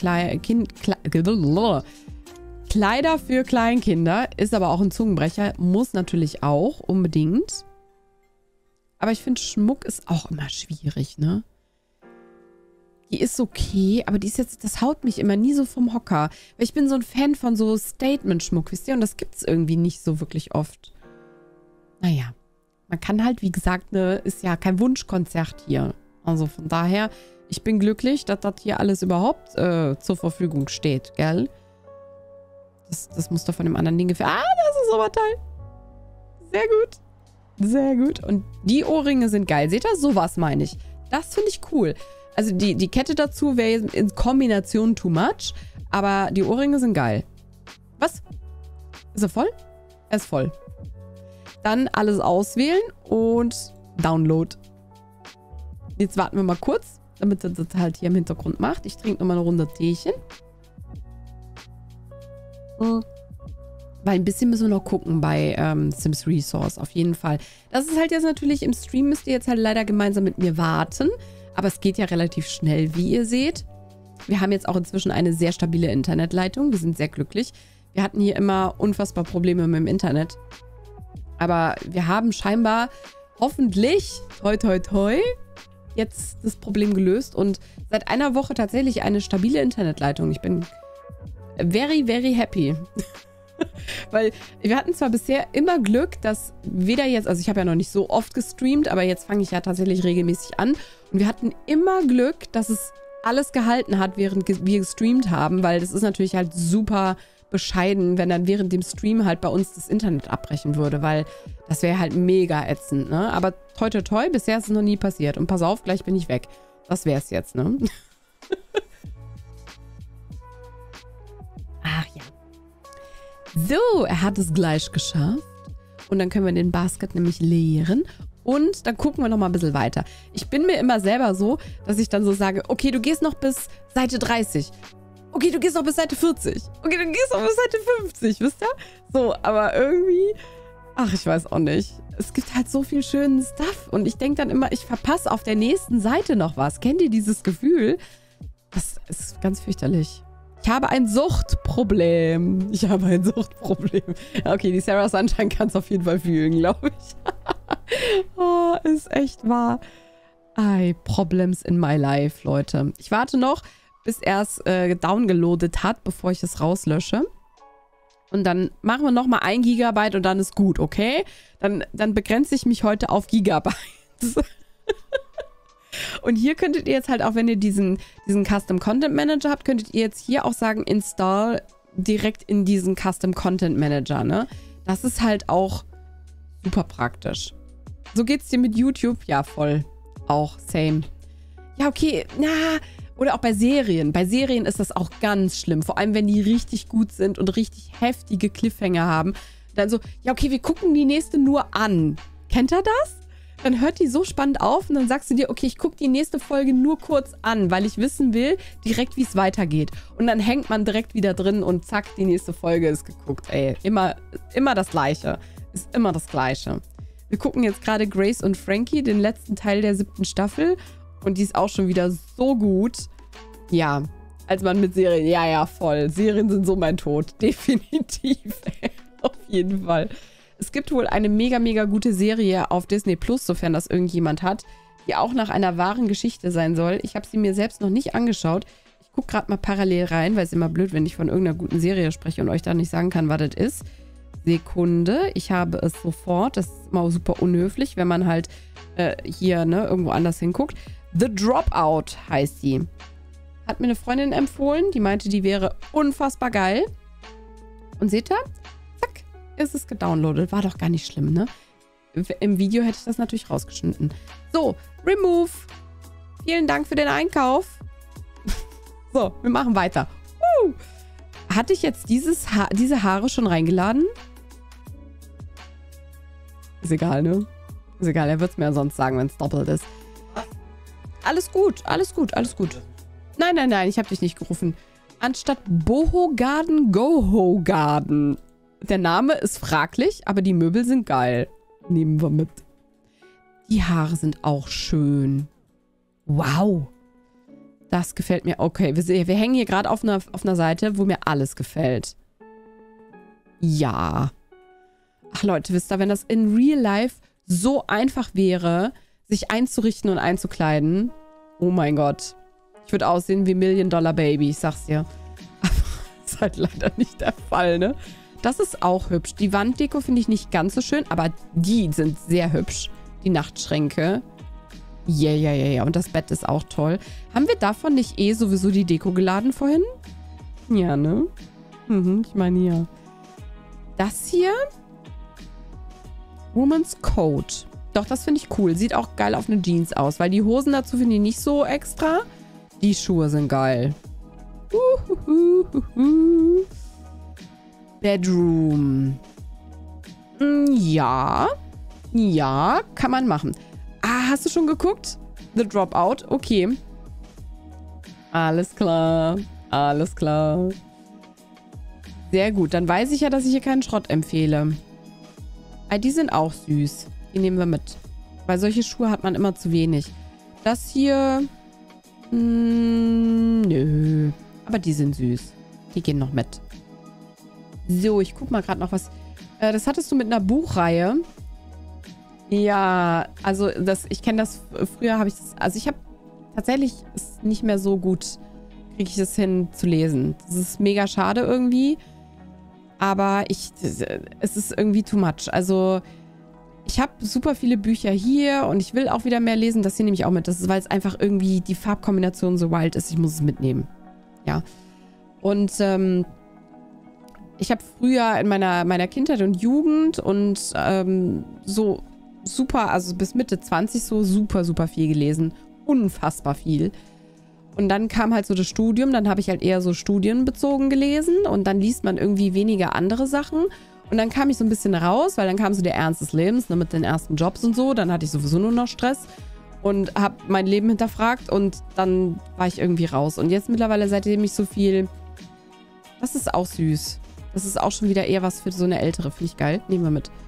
Kleider für Kleinkinder. Ist aber auch ein Zungenbrecher. Muss natürlich auch. Unbedingt. Aber ich finde, Schmuck ist auch immer schwierig, ne? Die ist okay, aber die ist jetzt, das haut mich immer nie so vom Hocker. Weil ich bin so ein Fan von so Statement-Schmuck, wisst ihr? Und das gibt es irgendwie nicht so wirklich oft. Naja, man kann halt, wie gesagt, ne, ist ja kein Wunschkonzert hier. Also von daher, ich bin glücklich, dass das hier alles überhaupt zur Verfügung steht, gell? Das muss doch von dem anderen Ding gefallen. Ah, das ist aber toll. Sehr gut. Sehr gut. Und die Ohrringe sind geil. Seht ihr? Sowas meine ich. Das finde ich cool. Also die Kette dazu wäre in Kombination too much. Aber die Ohrringe sind geil. Was? Ist er voll? Er ist voll. Dann alles auswählen und Download. Jetzt warten wir mal kurz, damit er das halt hier im Hintergrund macht. Ich trinke nochmal eine Runde Teechen. Weil ein bisschen müssen wir noch gucken bei Sims Resource, auf jeden Fall. Das ist halt jetzt natürlich, im Stream müsst ihr jetzt halt leider gemeinsam mit mir warten. Aber es geht ja relativ schnell, wie ihr seht. Wir haben jetzt auch inzwischen eine sehr stabile Internetleitung. Wir sind sehr glücklich. Wir hatten hier immer unfassbar Probleme mit dem Internet. Aber wir haben scheinbar hoffentlich, toi toi toi, jetzt das Problem gelöst. Und seit einer Woche tatsächlich eine stabile Internetleitung. Ich bin very, very happy. Weil wir hatten zwar bisher immer Glück, dass weder jetzt, also ich habe ja noch nicht so oft gestreamt, aber jetzt fange ich ja tatsächlich regelmäßig an. Und wir hatten immer Glück, dass es alles gehalten hat, während wir gestreamt haben, weil das ist natürlich halt super bescheiden, wenn dann während dem Stream halt bei uns das Internet abbrechen würde, weil das wäre halt mega ätzend, ne? Aber toi toi toi, bisher ist es noch nie passiert. Und pass auf, gleich bin ich weg. Das wäre es jetzt, ne? Ach ja. So, er hat es gleich geschafft. Und dann können wir den Basket nämlich leeren. Und dann gucken wir noch mal ein bisschen weiter. Ich bin mir immer selber so, dass ich dann so sage, okay, du gehst noch bis Seite 30. Okay, du gehst noch bis Seite 40. Okay, du gehst noch bis Seite 50, wisst ihr? So, aber irgendwie, ach, ich weiß auch nicht. Es gibt halt so viel schönen Stuff. Und ich denke dann immer, ich verpasse auf der nächsten Seite noch was. Kennt ihr dieses Gefühl? Das ist ganz fürchterlich. Ich habe ein Suchtproblem. Ich habe ein Suchtproblem. Ja, okay, die Sarah Sunshine kann es auf jeden Fall fühlen, glaube ich. Oh, ist echt wahr. Problems in my life, Leute. Ich warte noch, bis er es downgeloadet hat, bevor ich es rauslösche. Und dann machen wir nochmal 1 Gigabyte und dann ist gut, okay? Dann begrenze ich mich heute auf Gigabytes. Und hier könntet ihr jetzt halt auch, wenn ihr diesen Custom Content Manager habt, könntet ihr jetzt hier auch sagen, install direkt in diesen Custom Content Manager, ne? Das ist halt auch super praktisch. So geht's dir mit YouTube? Ja, voll. Auch, same. Ja, okay, oder auch bei Serien. Bei Serien ist das auch ganz schlimm. Vor allem, wenn die richtig gut sind und richtig heftige Cliffhanger haben. Dann so, ja, okay, wir gucken die nächste nur an. Kennt ihr das? Dann hört die so spannend auf und dann sagst du dir, okay, ich gucke die nächste Folge nur kurz an, weil ich wissen will, direkt, wie es weitergeht. Und dann hängt man direkt wieder drin und zack, die nächste Folge ist geguckt. Ey, immer das Gleiche. Ist immer das Gleiche. Wir gucken jetzt gerade Grace und Frankie, den letzten Teil der 7. Staffel. Und die ist auch schon wieder so gut. Ja, als man mit Serien, ja, voll. Serien sind so mein Tod. Definitiv. Auf jeden Fall. Es gibt wohl eine mega, mega gute Serie auf Disney Plus, sofern das irgendjemand hat, die auch nach einer wahren Geschichte sein soll. Ich habe sie mir selbst noch nicht angeschaut. Ich gucke gerade mal parallel rein, weil es immer blöd, wenn ich von irgendeiner guten Serie spreche und euch da nicht sagen kann, was das ist. Sekunde, ich habe es sofort. Das ist immer super unhöflich, wenn man halt hier, ne, irgendwo anders hinguckt. The Dropout heißt sie. Hat mir eine Freundin empfohlen, die meinte, die wäre unfassbar geil. Und seht ihr? Zack, ist es gedownloadet. War doch gar nicht schlimm, ne? Im Video hätte ich das natürlich rausgeschnitten. So, Remove. Vielen Dank für den Einkauf. So, wir machen weiter. Hatte ich jetzt diese Haare schon reingeladen? Ist egal, ne? Ist egal, er wird es mir ja sonst sagen, wenn es doppelt ist. Alles gut, alles gut, alles gut. Nein, ich habe dich nicht gerufen. Anstatt Boho Garden, Goho Garden. Der Name ist fraglich, aber die Möbel sind geil. Nehmen wir mit. Die Haare sind auch schön. Wow. Das gefällt mir. Okay, wir hängen hier gerade auf einer Seite, wo mir alles gefällt. Ja. Ach Leute, wisst ihr, wenn das in Real Life so einfach wäre, sich einzurichten und einzukleiden. Oh mein Gott. Ich würde aussehen wie $1 Million Baby, ich sag's dir. Aber das ist halt leider nicht der Fall, ne? Das ist auch hübsch. Die Wanddeko finde ich nicht ganz so schön, aber die sind sehr hübsch. Die Nachtschränke. Ja. Und das Bett ist auch toll. Haben wir davon nicht sowieso die Deko geladen vorhin? Ja, ne? Ich meine ja. Das hier? Woman's Coat. Doch, das finde ich cool. Sieht auch geil auf eine Jeans aus, weil die Hosen dazu finde ich nicht so extra. Die Schuhe sind geil. Bedroom. Ja. Ja, kann man machen. Ah, hast du schon geguckt? The Dropout? Okay. Alles klar. Alles klar. Sehr gut. Dann weiß ich ja, dass ich hier keinen Schrott empfehle. Ah, die sind auch süß. Die nehmen wir mit. Weil solche Schuhe hat man immer zu wenig. Das hier... nö. Aber die sind süß. Die gehen noch mit. So, ich guck mal gerade noch was. Das hattest du mit einer Buchreihe. Ja, also ich kenne das, früher habe ich das, also ich habe tatsächlich ist nicht mehr so gut, kriege ich es hin zu lesen. Das ist mega schade irgendwie, aber es ist irgendwie too much. Also ich habe super viele Bücher hier und ich will auch wieder mehr lesen, das hier nehme ich auch mit. Das ist, weil es einfach irgendwie die Farbkombination so wild ist, ich muss es mitnehmen. Ja. Und ich habe früher in meiner Kindheit und Jugend und so super, also bis Mitte 20 so super, super viel gelesen. Unfassbar viel. Und dann kam halt so das Studium, dann habe ich halt eher so studienbezogen gelesen und dann liest man irgendwie weniger andere Sachen. Und dann kam ich so ein bisschen raus, weil dann kam so der Ernst des Lebens, ne, mit den ersten Jobs und so. Dann hatte ich sowieso nur noch Stress und habe mein Leben hinterfragt und dann war ich irgendwie raus. Und jetzt mittlerweile, seitdem ich so viel... Das ist auch süß. Das ist auch schon wieder eher was für so eine ältere. Finde ich geil. Nehmen wir mit.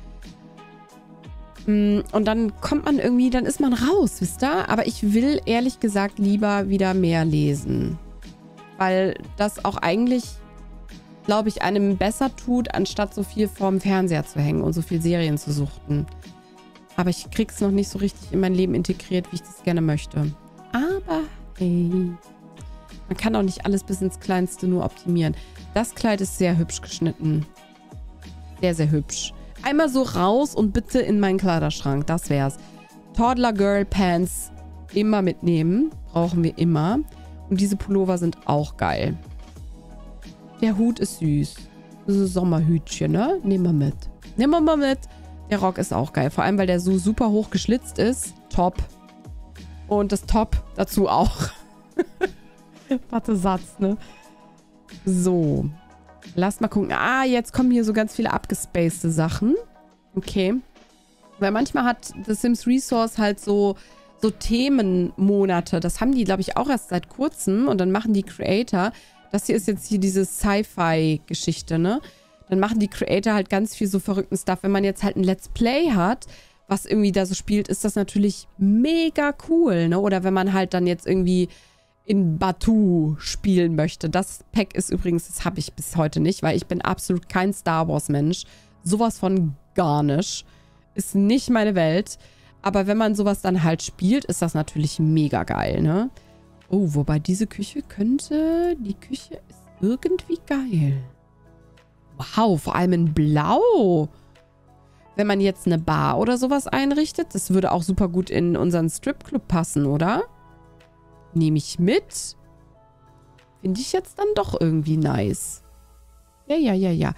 Und dann kommt man irgendwie, dann ist man raus, wisst ihr? Aber ich will ehrlich gesagt lieber wieder mehr lesen. Weil das auch eigentlich, glaube ich, einem besser tut, anstatt so viel vorm Fernseher zu hängen und so viel Serien zu suchten. Aber ich krieg's noch nicht so richtig in mein Leben integriert, wie ich das gerne möchte. Aber hey, man kann auch nicht alles bis ins Kleinste nur optimieren. Das Kleid ist sehr hübsch geschnitten. Sehr, sehr hübsch. Einmal so raus und bitte in meinen Kleiderschrank. Das wär's. Toddler Girl Pants immer mitnehmen. Brauchen wir immer. Und diese Pullover sind auch geil. Der Hut ist süß. So Sommerhütchen, ne? Nehmen wir mit. Nehmen wir mal mit. Der Rock ist auch geil. Vor allem, weil der so super hoch geschlitzt ist. Top. Und das Top dazu auch. Warte, Satz, ne? So. Lass mal gucken. Ah, jetzt kommen hier so ganz viele abgespacede Sachen. Okay. Weil manchmal hat The Sims Resource halt so Themenmonate. Das haben die, glaube ich, auch erst seit kurzem. Und dann machen die Creator. Das hier ist jetzt hier diese Sci-Fi-Geschichte, ne? Dann machen die Creator halt ganz viel so verrückten Stuff. Wenn man jetzt halt ein Let's Play hat, was irgendwie da so spielt, ist das natürlich mega cool, ne? Oder wenn man halt dann jetzt irgendwie in Batuu spielen möchte. Das Pack ist übrigens, das habe ich bis heute nicht, weil ich bin absolut kein Star Wars Mensch. Sowas von gar nicht. Ist nicht meine Welt. Aber wenn man sowas dann halt spielt, ist das natürlich mega geil, ne? Oh, wobei diese Küche die Küche ist irgendwie geil. Wow, vor allem in Blau. Wenn man jetzt eine Bar oder sowas einrichtet, das würde auch super gut in unseren Stripclub passen, oder? Nehme ich mit. Finde ich jetzt dann doch irgendwie nice. Ja.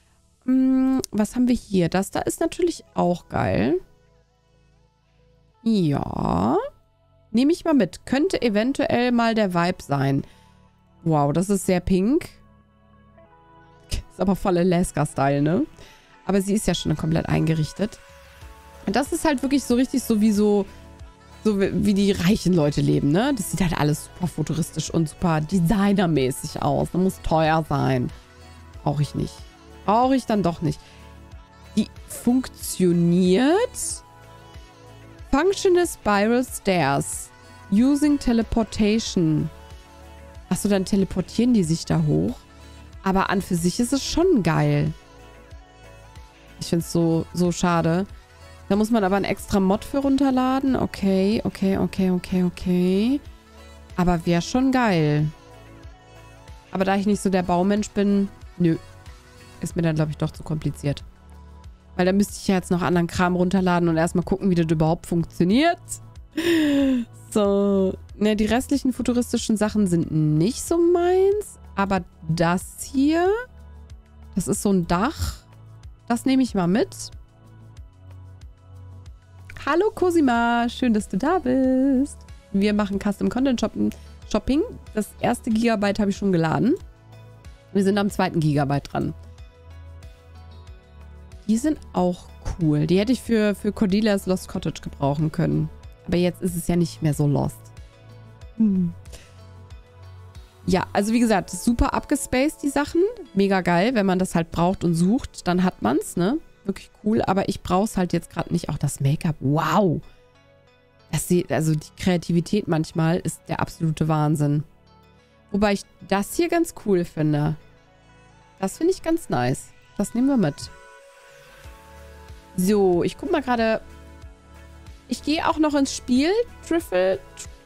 Was haben wir hier? Das da ist natürlich auch geil. Ja. Nehme ich mal mit. Könnte eventuell mal der Vibe sein. Wow, das ist sehr pink. Ist aber voll Alaska-Style, ne? Aber sie ist ja schon komplett eingerichtet. Und das ist halt wirklich so richtig so wie die reichen Leute leben, ne? Das sieht halt alles super futuristisch und super designermäßig aus. Das muss teuer sein. Brauche ich nicht. Brauche ich dann doch nicht. Die funktioniert. Functional Spiral Stairs. Using Teleportation. Achso, dann teleportieren die sich da hoch. Aber an für sich ist es schon geil. Ich finde es so schade. Da muss man aber einen extra Mod für runterladen. Okay. Aber wäre schon geil. Aber da ich nicht so der Baumensch bin, nö. Ist mir dann, glaube ich, doch zu kompliziert. Weil da müsste ich ja jetzt noch anderen Kram runterladen und erstmal gucken, wie das überhaupt funktioniert. So. Ne, die restlichen futuristischen Sachen sind nicht so meins. Aber das hier, das ist so ein Dach. Das nehme ich mal mit. Hallo Cosima, schön, dass du da bist. Wir machen Custom Content Shopping. Das erste Gigabyte habe ich schon geladen. Wir sind am 2. Gigabyte dran. Die sind auch cool. Die hätte ich für Cordelia's Lost Cottage gebrauchen können. Aber jetzt ist es ja nicht mehr so lost. Ja, also wie gesagt, super abgespaced, die Sachen. Mega geil, wenn man das halt braucht und sucht, dann hat man es, ne? Wirklich cool, aber ich brauche es halt jetzt gerade nicht. Auch das Make-up, wow! Also die Kreativität manchmal ist der absolute Wahnsinn. Wobei ich das hier ganz cool finde. Das finde ich ganz nice. Das nehmen wir mit. So, ich guck mal gerade. Ich gehe auch noch ins Spiel. Trüffel.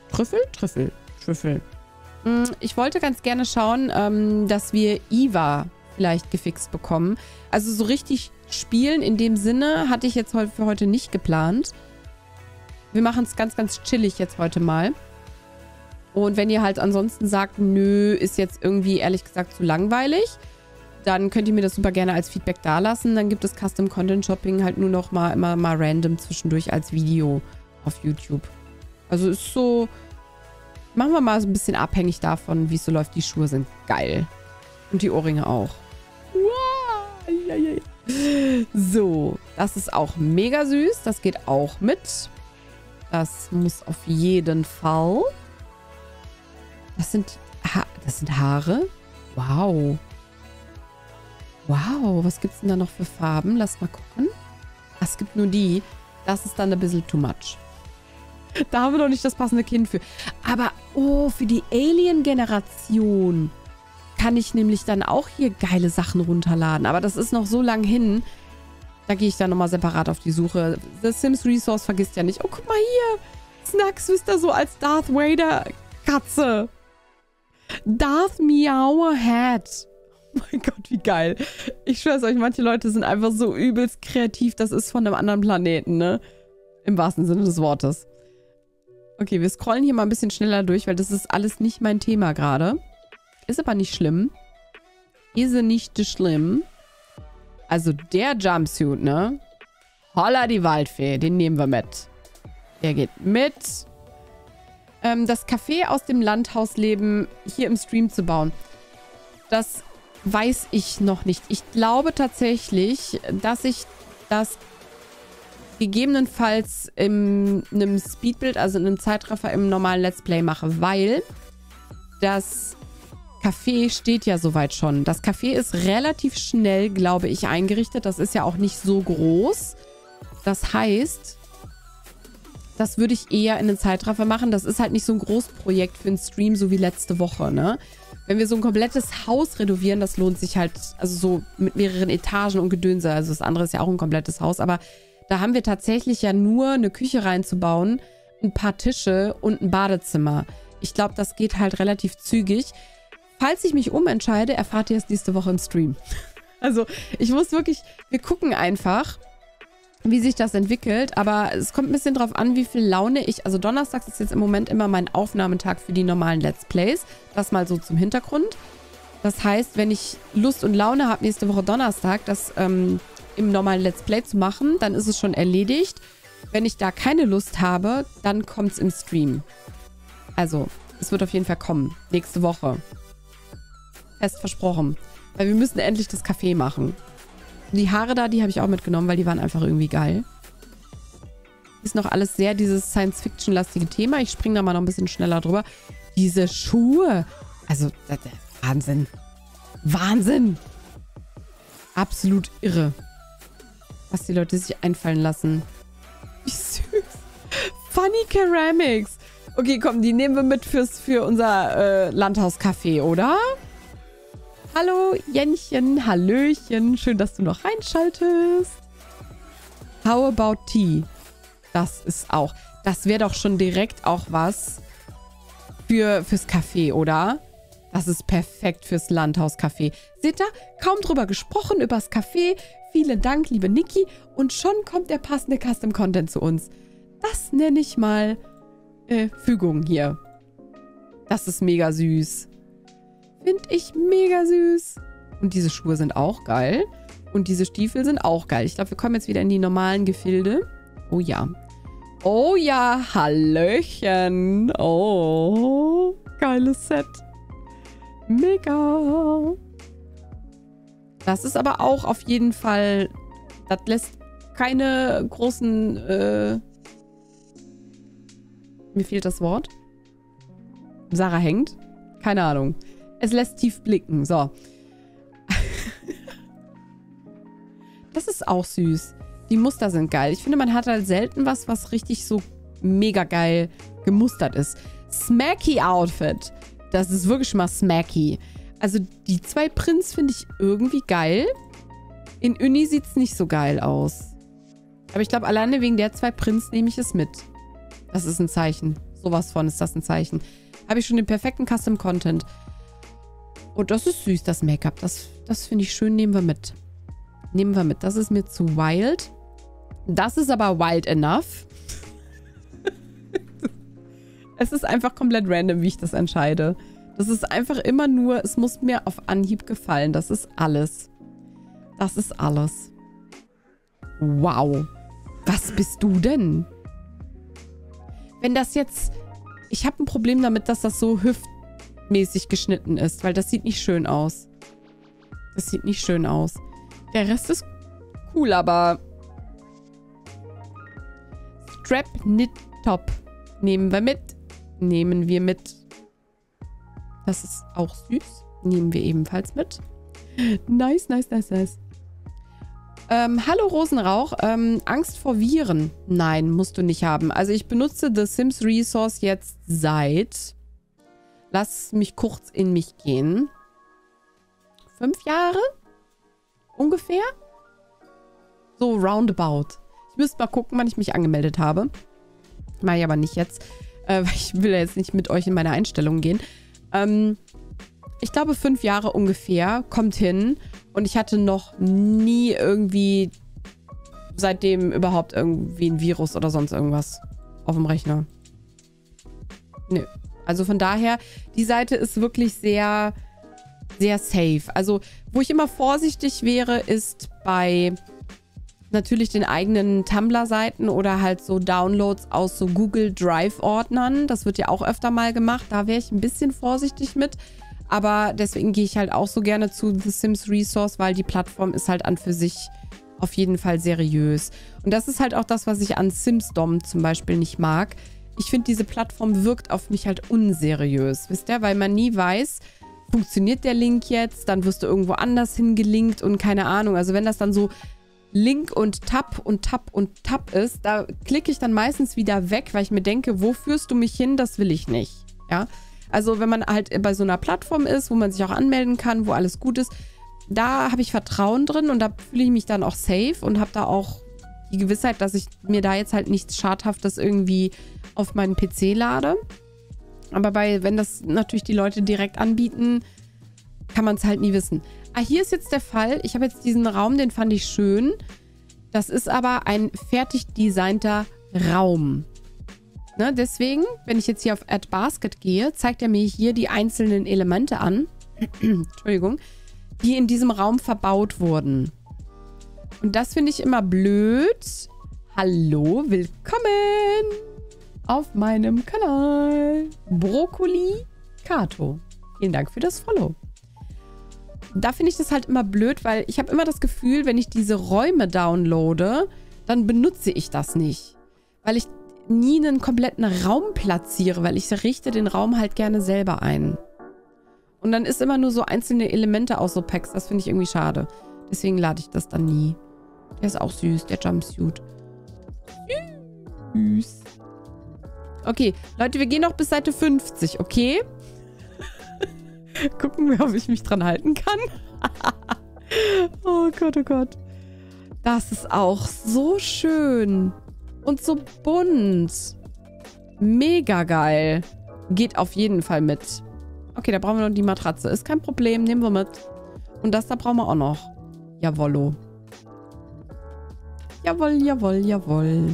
Ich wollte ganz gerne schauen, dass wir Eva vielleicht gefixt bekommen. Also so richtig spielen in dem Sinne hatte ich jetzt für heute nicht geplant. Wir machen es ganz, ganz chillig jetzt heute mal. Und wenn ihr halt ansonsten sagt, nö, ist jetzt irgendwie ehrlich gesagt zu langweilig, dann könnt ihr mir das super gerne als Feedback dalassen. Dann gibt es Custom Content Shopping halt nur noch mal immer mal random zwischendurch als Video auf YouTube. Also ist so, machen wir mal so ein bisschen abhängig davon, wie es so läuft. Die Schuhe sind geil. Und die Ohrringe auch. Wow. So, das ist auch mega süß. Das geht auch mit. Das muss auf jeden Fall. Das sind Haare. Wow. Wow, was gibt's denn da noch für Farben? Lass mal gucken. Es gibt nur die. Das ist dann ein bisschen too much. Da haben wir noch nicht das passende Kind für. Aber, oh, für die Alien-Generation kann ich nämlich dann auch hier geile Sachen runterladen. Aber das ist noch so lang hin. Da gehe ich dann nochmal separat auf die Suche. The Sims Resource vergisst ja nicht. Oh, guck mal hier. Snacks ist da so als Darth Vader Katze. Darth Meow Hat. Oh mein Gott, wie geil. Ich schwör's euch, manche Leute sind einfach so übelst kreativ. Das ist von einem anderen Planeten, ne? Im wahrsten Sinne des Wortes. Okay, wir scrollen hier mal ein bisschen schneller durch, weil das ist alles nicht mein Thema gerade. Ist aber nicht schlimm. Ist nicht schlimm. Also der Jumpsuit, ne? Holla die Waldfee, den nehmen wir mit. Der geht mit. Das Café aus dem Landhausleben hier im Stream zu bauen. Das weiß ich noch nicht. Ich glaube tatsächlich, dass ich das gegebenenfalls in einem Speedbuild, also in einem Zeitraffer im normalen Let's Play mache, weil das Café steht ja soweit schon. Das Café ist relativ schnell, glaube ich, eingerichtet. Das ist ja auch nicht so groß. Das heißt, das würde ich eher in einen Zeitraffer machen. Das ist halt nicht so ein Großprojekt für einen Stream, so wie letzte Woche, ne? Wenn wir so ein komplettes Haus renovieren, das lohnt sich halt, also so mit mehreren Etagen und Gedönse. Also das andere ist ja auch ein komplettes Haus, aber da haben wir tatsächlich ja nur eine Küche reinzubauen, ein paar Tische und ein Badezimmer. Ich glaube, das geht halt relativ zügig. Falls ich mich umentscheide, erfahrt ihr es nächste Woche im Stream. Also ich muss wirklich, wir gucken einfach, wie sich das entwickelt. Aber es kommt ein bisschen drauf an, wie viel Laune ich, also donnerstags ist jetzt im Moment immer mein Aufnahmetag für die normalen Let's Plays. Das mal so zum Hintergrund. Das heißt, wenn ich Lust und Laune habe, nächste Woche Donnerstag, das im normalen Let's Play zu machen, dann ist es schon erledigt. Wenn ich da keine Lust habe, dann kommt es im Stream. Also, es wird auf jeden Fall kommen. Nächste Woche. Fest versprochen. Weil wir müssen endlich das Café machen. Die Haare da, die habe ich auch mitgenommen, weil die waren einfach irgendwie geil. Ist noch alles sehr dieses Science-Fiction-lastige Thema. Ich springe da mal noch ein bisschen schneller drüber. Diese Schuhe. Also, das ist Wahnsinn. Wahnsinn. Absolut irre. Was die Leute sich einfallen lassen. Wie süß. Funny Ceramics. Okay, komm, die nehmen wir mit für unser Landhauscafé, oder? Hallo, Jänchen, Hallöchen. Schön, dass du noch reinschaltest. How about tea? Das ist auch. Das wäre doch schon direkt auch was fürs Café, oder? Das ist perfekt fürs Landhauscafé. Seht ihr? Kaum drüber gesprochen, übers Café. Vielen Dank, liebe Niki. Und schon kommt der passende Custom Content zu uns. Das nenne ich mal Fügung hier. Das ist mega süß. Finde ich mega süß. Und diese Schuhe sind auch geil. Und diese Stiefel sind auch geil. Ich glaube, wir kommen jetzt wieder in die normalen Gefilde. Oh ja. Oh ja, Hallöchen. Oh, geiles Set. Mega. Das ist aber auch auf jeden Fall Das lässt keine großen, mir fehlt das Wort. Sarah hängt. Keine Ahnung. Es lässt tief blicken. So. Das ist auch süß. Die Muster sind geil. Ich finde, man hat halt selten was richtig so mega geil gemustert ist. Smacky Outfit. Das ist wirklich mal smacky. Also die 2 Prints finde ich irgendwie geil. In Uni sieht es nicht so geil aus. Aber ich glaube, alleine wegen der 2 Prints nehme ich es mit. Das ist ein Zeichen. Sowas von ist das ein Zeichen. Habe ich schon den perfekten Custom Content. Und das ist süß, das Make-up. Das finde ich schön. Nehmen wir mit. Nehmen wir mit. Das ist mir zu wild. Das ist aber wild enough. Es ist einfach komplett random, wie ich das entscheide. Das ist einfach immer nur, es muss mir auf Anhieb gefallen. Das ist alles. Das ist alles. Wow. Was bist du denn? Wenn das jetzt... Ich habe ein Problem damit, dass das so hüftmäßig geschnitten ist, weil das sieht nicht schön aus. Das sieht nicht schön aus. Der Rest ist cool, aber... Strap Knit Top. Nehmen wir mit. Nehmen wir mit. Das ist auch süß. Nehmen wir ebenfalls mit. Nice, nice, nice, nice. Hallo Rosenrauch. Angst vor Viren? Nein, musst du nicht haben. Also ich benutze The Sims Resource jetzt seit... Lass mich kurz in mich gehen. 5 Jahre? Ungefähr? So roundabout. Ich müsste mal gucken, wann ich mich angemeldet habe. Mach ich aber nicht jetzt. Weil ich will ja jetzt nicht mit euch in meine Einstellungen gehen. Ich glaube 5 Jahre ungefähr. Kommt hin. Und ich hatte noch nie irgendwie seitdem überhaupt irgendwie ein Virus oder sonst irgendwas auf dem Rechner. Nö. Also von daher, die Seite ist wirklich sehr, sehr safe. Also wo ich immer vorsichtig wäre, ist bei natürlich den eigenen Tumblr-Seiten oder halt so Downloads aus so Google Drive-Ordnern. Das wird ja auch öfter mal gemacht. Da wäre ich ein bisschen vorsichtig mit. Aber deswegen gehe ich halt auch so gerne zu The Sims Resource, weil die Plattform ist halt an für sich auf jeden Fall seriös. Und das ist halt auch das, was ich an SimsDom zum Beispiel nicht mag. Ich finde, diese Plattform wirkt auf mich halt unseriös, wisst ihr? Weil man nie weiß, funktioniert der Link jetzt? Dann wirst du irgendwo anders hingelinkt und keine Ahnung. Also wenn das dann so Link und Tab und Tab und Tab ist, da klicke ich dann meistens wieder weg, weil ich mir denke, wo führst du mich hin? Das will ich nicht, ja? Also wenn man halt bei so einer Plattform ist, wo man sich auch anmelden kann, wo alles gut ist, da habe ich Vertrauen drin und da fühle ich mich dann auch safe und habe da auch die Gewissheit, dass ich mir da jetzt halt nichts Schadhaftes irgendwie auf meinen PC lade. Aber wenn das natürlich die Leute direkt anbieten, kann man es halt nie wissen. Ah, hier ist jetzt der Fall. Ich habe jetzt diesen Raum, den fand ich schön. Das ist aber ein fertig designter Raum. Ne, deswegen, wenn ich jetzt hier auf Add Basket gehe, zeigt er mir hier die einzelnen Elemente an, Entschuldigung, die in diesem Raum verbaut wurden. Und das finde ich immer blöd. Hallo, willkommen auf meinem Kanal. Brokkoli Kato. Vielen Dank für das Follow. Da finde ich das halt immer blöd, weil ich habe immer das Gefühl, wenn ich diese Räume downloade, dann benutze ich das nicht. Weil ich nie einen kompletten Raum platziere, weil ich richte den Raum halt gerne selber ein. Und dann ist immer nur so einzelne Elemente aus so Packs. Das finde ich irgendwie schade. Deswegen lade ich das dann nie. Der ist auch süß, der Jumpsuit. Süß. Okay, Leute, wir gehen noch bis Seite 50, okay? Gucken wir, ob ich mich dran halten kann. Oh Gott, oh Gott. Das ist auch so schön. Und so bunt. Mega geil. Geht auf jeden Fall mit. Okay, da brauchen wir noch die Matratze. Ist kein Problem, nehmen wir mit. Und das da brauchen wir auch noch. Jawollo. Jawoll, jawoll, jawoll.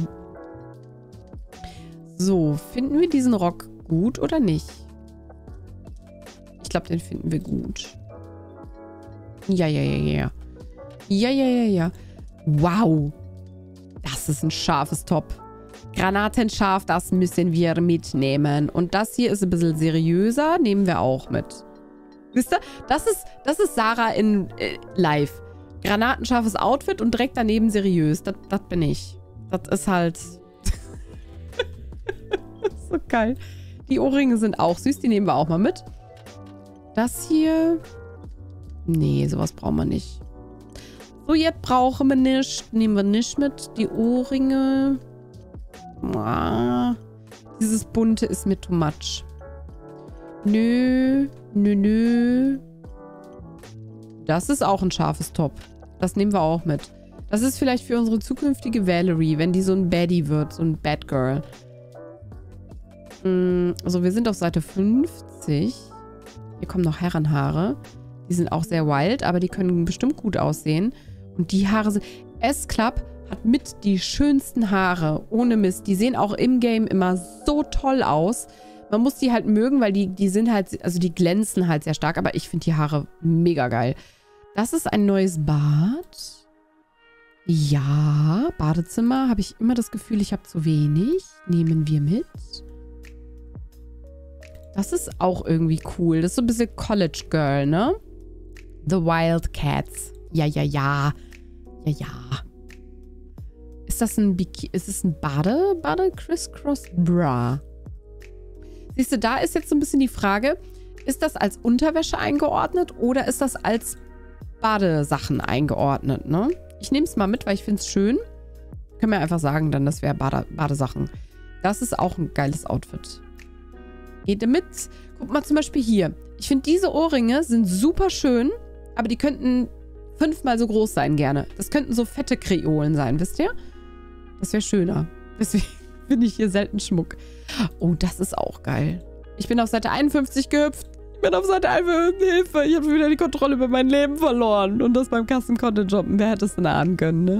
So, finden wir diesen Rock gut oder nicht? Ich glaube, den finden wir gut. Ja, ja, ja, ja. Ja, ja, ja, ja. Wow. Das ist ein scharfes Top. Granatenscharf, das müssen wir mitnehmen. Und das hier ist ein bisschen seriöser. Nehmen wir auch mit. Wisst ihr? Das ist Sarah in live. granatenscharfes Outfit und direkt daneben seriös. Das bin ich. Das ist halt... so geil. Die Ohrringe sind auch süß, die nehmen wir auch mal mit. Das hier... Nee, sowas brauchen wir nicht. So, jetzt brauchen wir nicht. Nehmen wir nicht mit. Die Ohrringe... Dieses bunte ist mir too much. Nö. Das ist auch ein scharfes Top. Das nehmen wir auch mit. Das ist vielleicht für unsere zukünftige Valerie, wenn die so ein Baddie wird, so ein Bad Girl. Also wir sind auf Seite 50. Hier kommen noch Herrenhaare. Die sind auch sehr wild, aber die können bestimmt gut aussehen. Und die Haare sind... S-Club hat mit die schönsten Haare. Ohne Mist. Die sehen auch im Game immer so toll aus. Man muss die halt mögen, weil die sind halt... Also die glänzen halt sehr stark. Aber ich finde die Haare mega geil. Das ist ein neues Bad. Ja, Badezimmer. Habe ich immer das Gefühl, ich habe zu wenig. Nehmen wir mit. Das ist auch irgendwie cool. Das ist so ein bisschen College Girl, ne? The Wildcats. Ja. Ist das ein ist es ein Bade Crisscross Bra? Siehst du, da ist jetzt so ein bisschen die Frage, ist das als Unterwäsche eingeordnet oder ist das als Badesachen eingeordnet, ne? Ich nehme es mal mit, weil ich finde es schön. Können wir einfach sagen dann, das wäre Badesachen. Das ist auch ein geiles Outfit. Geht mit. Guck mal zum Beispiel hier. Ich finde, diese Ohrringe sind super schön, aber die könnten 5-mal so groß sein gerne. Das könnten so fette Kreolen sein, wisst ihr? Das wäre schöner. Deswegen finde ich hier selten Schmuck. Oh, das ist auch geil. Ich bin auf Seite 51 gehüpft. Ich bin auf Seite 51. Hilfe, ich habe wieder die Kontrolle über mein Leben verloren. Und das beim Kassen-Content-Shoppen. Wer hätte es denn ahnen können, ne?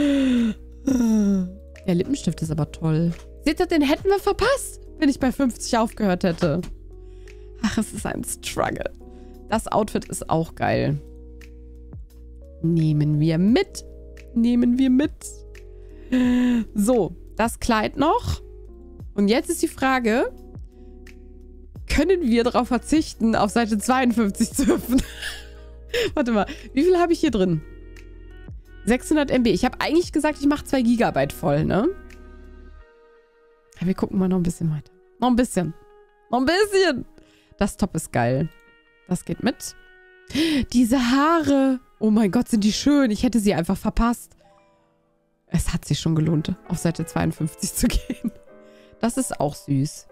Der Lippenstift ist aber toll. Seht ihr, den hätten wir verpasst, wenn ich bei 50 aufgehört hätte. Ach, es ist ein Struggle. Das Outfit ist auch geil. Nehmen wir mit. Nehmen wir mit. So, das Kleid noch. Und jetzt ist die Frage, können wir darauf verzichten, auf Seite 52 zu hüpfen? Warte mal, wie viel habe ich hier drin? 600 MB. Ich habe eigentlich gesagt, ich mache 2 GB voll, ne? Ja, wir gucken mal noch ein bisschen weiter. Noch ein bisschen. Noch ein bisschen. Das Top ist geil. Das geht mit. Diese Haare. Oh mein Gott, sind die schön. Ich hätte sie einfach verpasst. Es hat sich schon gelohnt, auf Seite 52 zu gehen. Das ist auch süß.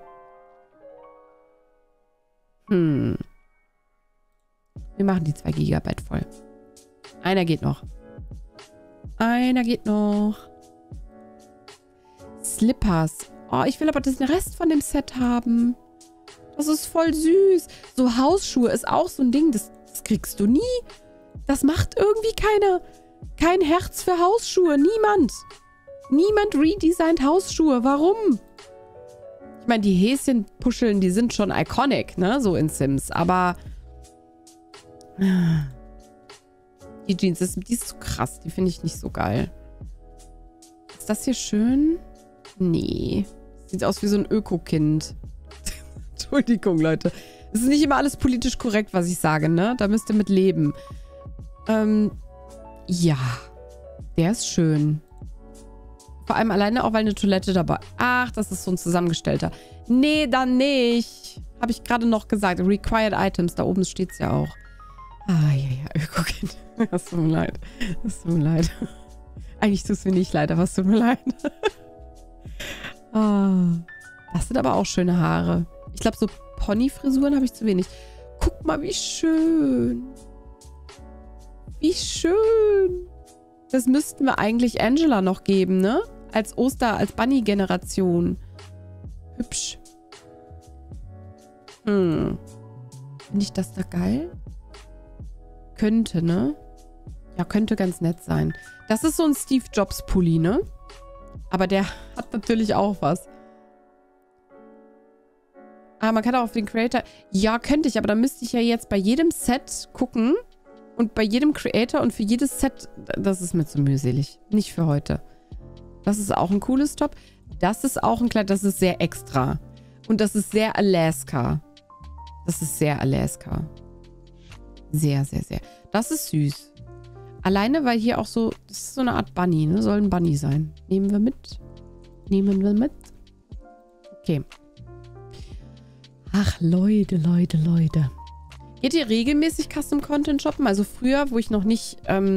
Wir machen die 2 GB voll. Einer geht noch. Einer geht noch. Slippers. Oh, ich will aber den Rest von dem Set haben. Das ist voll süß. So Hausschuhe ist auch so ein Ding, das kriegst du nie. Das macht irgendwie kein Herz für Hausschuhe. Niemand. Niemand redesignt Hausschuhe. Warum? Ich meine, die Häschenpuscheln, die sind schon iconic, ne? So in Sims. Aber die Jeans, die ist so krass. Die finde ich nicht so geil. Ist das hier schön? Nee. Sieht aus wie so ein Öko-Kind. Entschuldigung, Leute. Es ist nicht immer alles politisch korrekt, was ich sage, ne? Da müsst ihr mit leben. Ja. Der ist schön. Vor allem alleine auch, weil eine Toilette dabei... Ach, das ist so ein zusammengestellter. Nee, dann nicht. Habe ich gerade noch gesagt. Required Items. Da oben steht es ja auch. Ah, ja. Öko-Kind. Das tut mir leid. Das tut mir leid. Eigentlich tut es mir nicht leid, aber es tut mir leid. Das sind aber auch schöne Haare. Ich glaube, so Pony-Frisuren habe ich zu wenig. Guck mal, wie schön. Wie schön. Das müssten wir eigentlich Angela noch geben, ne? Als als Bunny-Generation. Hübsch. Finde ich das da geil? Könnte, ne? Ja, könnte ganz nett sein. Das ist so ein Steve Jobs-Pulli, ne? Aber der hat natürlich auch was. Ah, man kann auch auf den Creator... Ja, könnte ich, aber dann müsste ich ja jetzt bei jedem Set gucken und bei jedem Creator und für jedes Set... Das ist mir zu mühselig. Nicht für heute. Das ist auch ein cooles Top. Das ist auch ein Kleid, das ist sehr extra. Und das ist sehr Alaska. Das ist sehr Alaska. Sehr, sehr, sehr. Das ist süß. Alleine, weil hier auch so, das ist so eine Art Bunny, ne? Soll ein Bunny sein. Nehmen wir mit. Nehmen wir mit. Okay. Ach, Leute. Geht ihr regelmäßig Custom Content shoppen? Also früher, wo ich noch nicht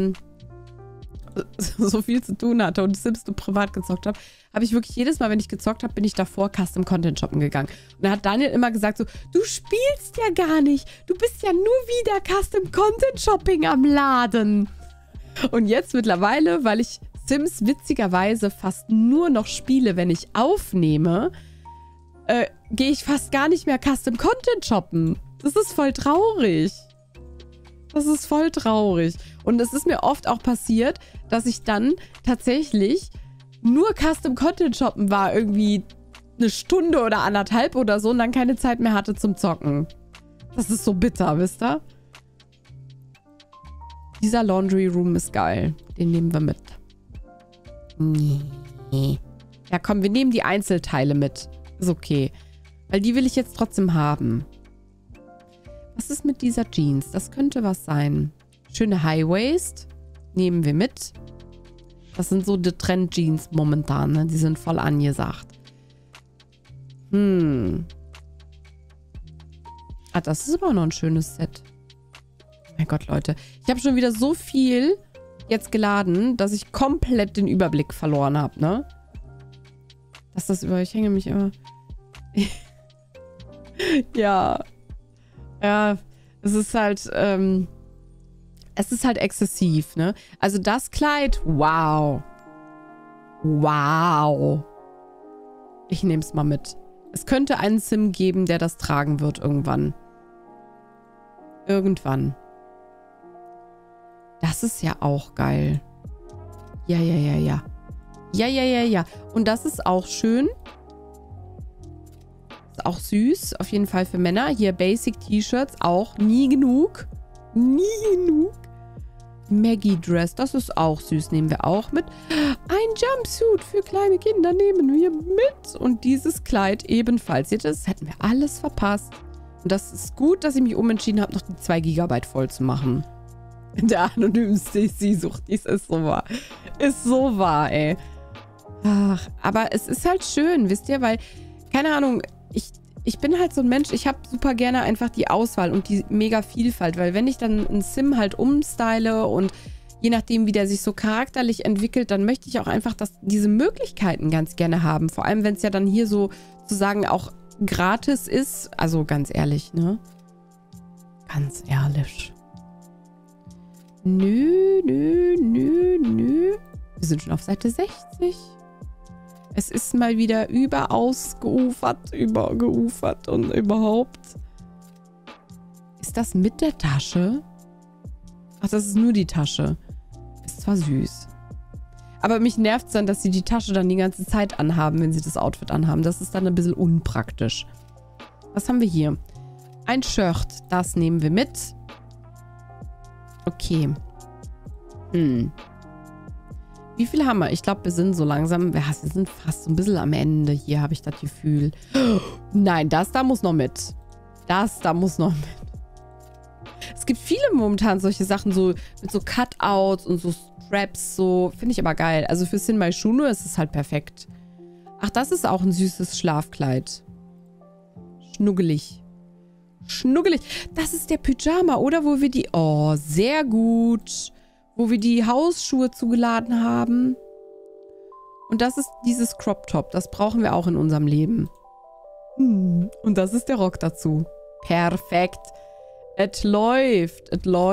so viel zu tun hatte und Sims nur privat gezockt habe, habe ich wirklich jedes Mal, wenn ich gezockt habe, bin ich davor Custom Content shoppen gegangen. Und da hat Daniel immer gesagt so, du spielst ja gar nicht. Du bist ja nur wieder Custom Content Shopping am Laden. Und jetzt mittlerweile, weil ich Sims witzigerweise fast nur noch spiele, wenn ich aufnehme, gehe ich fast gar nicht mehr Custom Content shoppen. Das ist voll traurig. Das ist voll traurig. Und es ist mir oft auch passiert, dass ich dann tatsächlich nur Custom Content shoppen war, irgendwie eine Stunde oder anderthalb oder so und dann keine Zeit mehr hatte zum Zocken. Das ist so bitter, wisst ihr? Dieser Laundry Room ist geil. Den nehmen wir mit. Nee. Ja, komm, wir nehmen die Einzelteile mit. Ist okay. Weil die will ich jetzt trotzdem haben. Was ist mit dieser Jeans? Das könnte was sein. Schöne High Waist. Nehmen wir mit. Das sind so die Trend-Jeans momentan, ne? Die sind voll angesagt. Ah, das ist aber noch ein schönes Set. Mein Gott, Leute. Ich habe schon wieder so viel jetzt geladen, dass ich komplett den Überblick verloren habe, ne? Ich hänge mich immer... Ja. Ja, es ist halt exzessiv, ne? Also das Kleid, wow. Wow. Ich nehme es mal mit. Es könnte einen Sim geben, der das tragen wird irgendwann. Irgendwann. Das ist ja auch geil. Ja. Ja. Und das ist auch schön. Ist auch süß. Auf jeden Fall für Männer. Hier Basic T-Shirts auch. Nie genug. Maggie Dress. Das ist auch süß. Nehmen wir auch mit. Ein Jumpsuit für kleine Kinder nehmen wir mit. Und dieses Kleid ebenfalls. Seht ihr, das hätten wir alles verpasst. Und das ist gut, dass ich mich umentschieden habe, noch die 2 GB voll zu machen. Der anonymen Stacy-Sucht, dies ist so wahr. Ist so wahr, ey. Ach, aber es ist halt schön, wisst ihr, weil, keine Ahnung, ich bin halt so ein Mensch, ich habe super gerne einfach die Auswahl und die mega Vielfalt, weil wenn ich dann einen Sim halt umstyle und je nachdem, wie der sich so charakterlich entwickelt, dann möchte ich auch einfach diese Möglichkeiten ganz gerne haben. Vor allem, wenn es ja dann hier so sozusagen auch gratis ist. Also ganz ehrlich, ne? Ganz ehrlich. Nö. Wir sind schon auf Seite 60. Es ist mal wieder übergeufert und überhaupt. Ist das mit der Tasche? Ach, das ist nur die Tasche. Ist zwar süß. Aber mich nervt es dann, dass sie die Tasche dann die ganze Zeit anhaben, wenn sie das Outfit anhaben. Das ist dann ein bisschen unpraktisch. Was haben wir hier? Ein Shirt. Das nehmen wir mit. Okay. Wie viel haben wir? Ich glaube, wir sind so langsam... Wir sind fast so ein bisschen am Ende. Hier habe ich das Gefühl. Nein, das da muss noch mit. Das da muss noch mit. Es gibt viele momentan solche Sachen, so mit so Cutouts und so Straps, so. Finde ich aber geil. Also für Sin Mai Shuno ist es halt perfekt. Ach, das ist auch ein süßes Schlafkleid. Schnuggelig. Das ist der Pyjama, oder? Wo wir die... Oh, sehr gut. Wo wir die Hausschuhe zugeladen haben. Und das ist dieses Crop Top. Das brauchen wir auch in unserem Leben. Und das ist der Rock dazu. Perfekt. Es läuft.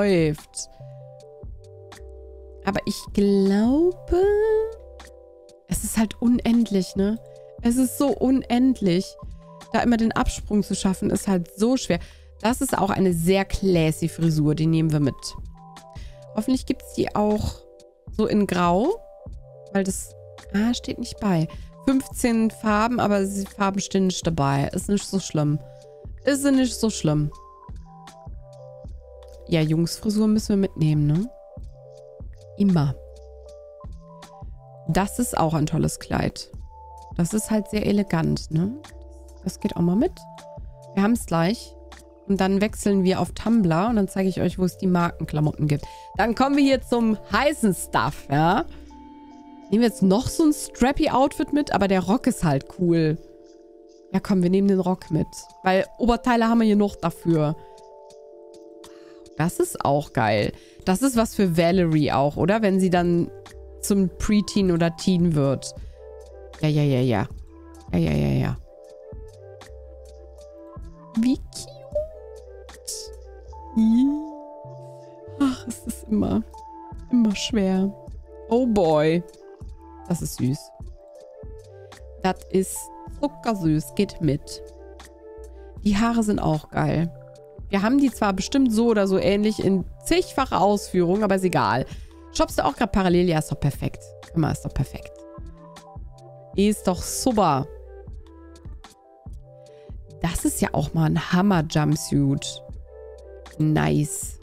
Aber ich glaube, es ist halt unendlich, ne? Es ist so unendlich. Da immer den Absprung zu schaffen, ist halt so schwer. Das ist auch eine sehr classy Frisur. Die nehmen wir mit. Hoffentlich gibt es die auch so in Grau. Weil das... steht nicht bei. 15 Farben, aber die Farben stehen nicht dabei. Ist nicht so schlimm. Ja, Jungsfrisur müssen wir mitnehmen, ne? Immer. Das ist auch ein tolles Kleid. Das ist halt sehr elegant, ne? Das geht auch mal mit. Wir haben es gleich. Und dann wechseln wir auf Tumblr und dann zeige ich euch, wo es die Markenklamotten gibt. Dann kommen wir hier zum heißen Stuff, ja. Nehmen wir jetzt noch so ein Strappy-Outfit mit, aber der Rock ist halt cool. Ja, komm, wir nehmen den Rock mit. Weil Oberteile haben wir hier noch dafür. Das ist auch geil. Das ist was für Valerie auch, oder? Wenn sie dann zum Preteen oder Teen wird. Ja. Ja. Wie cute. Ach, es ist immer schwer. Oh boy. Das ist süß. Das ist zuckersüß. Geht mit. Die Haare sind auch geil. Wir haben die zwar bestimmt so oder so ähnlich in zigfacher Ausführung, aber ist egal. Shoppst du auch gerade parallel? Ja, ist doch perfekt. Immer ist doch perfekt. Ist doch super. Das ist ja auch mal ein Hammer-Jumpsuit. Nice.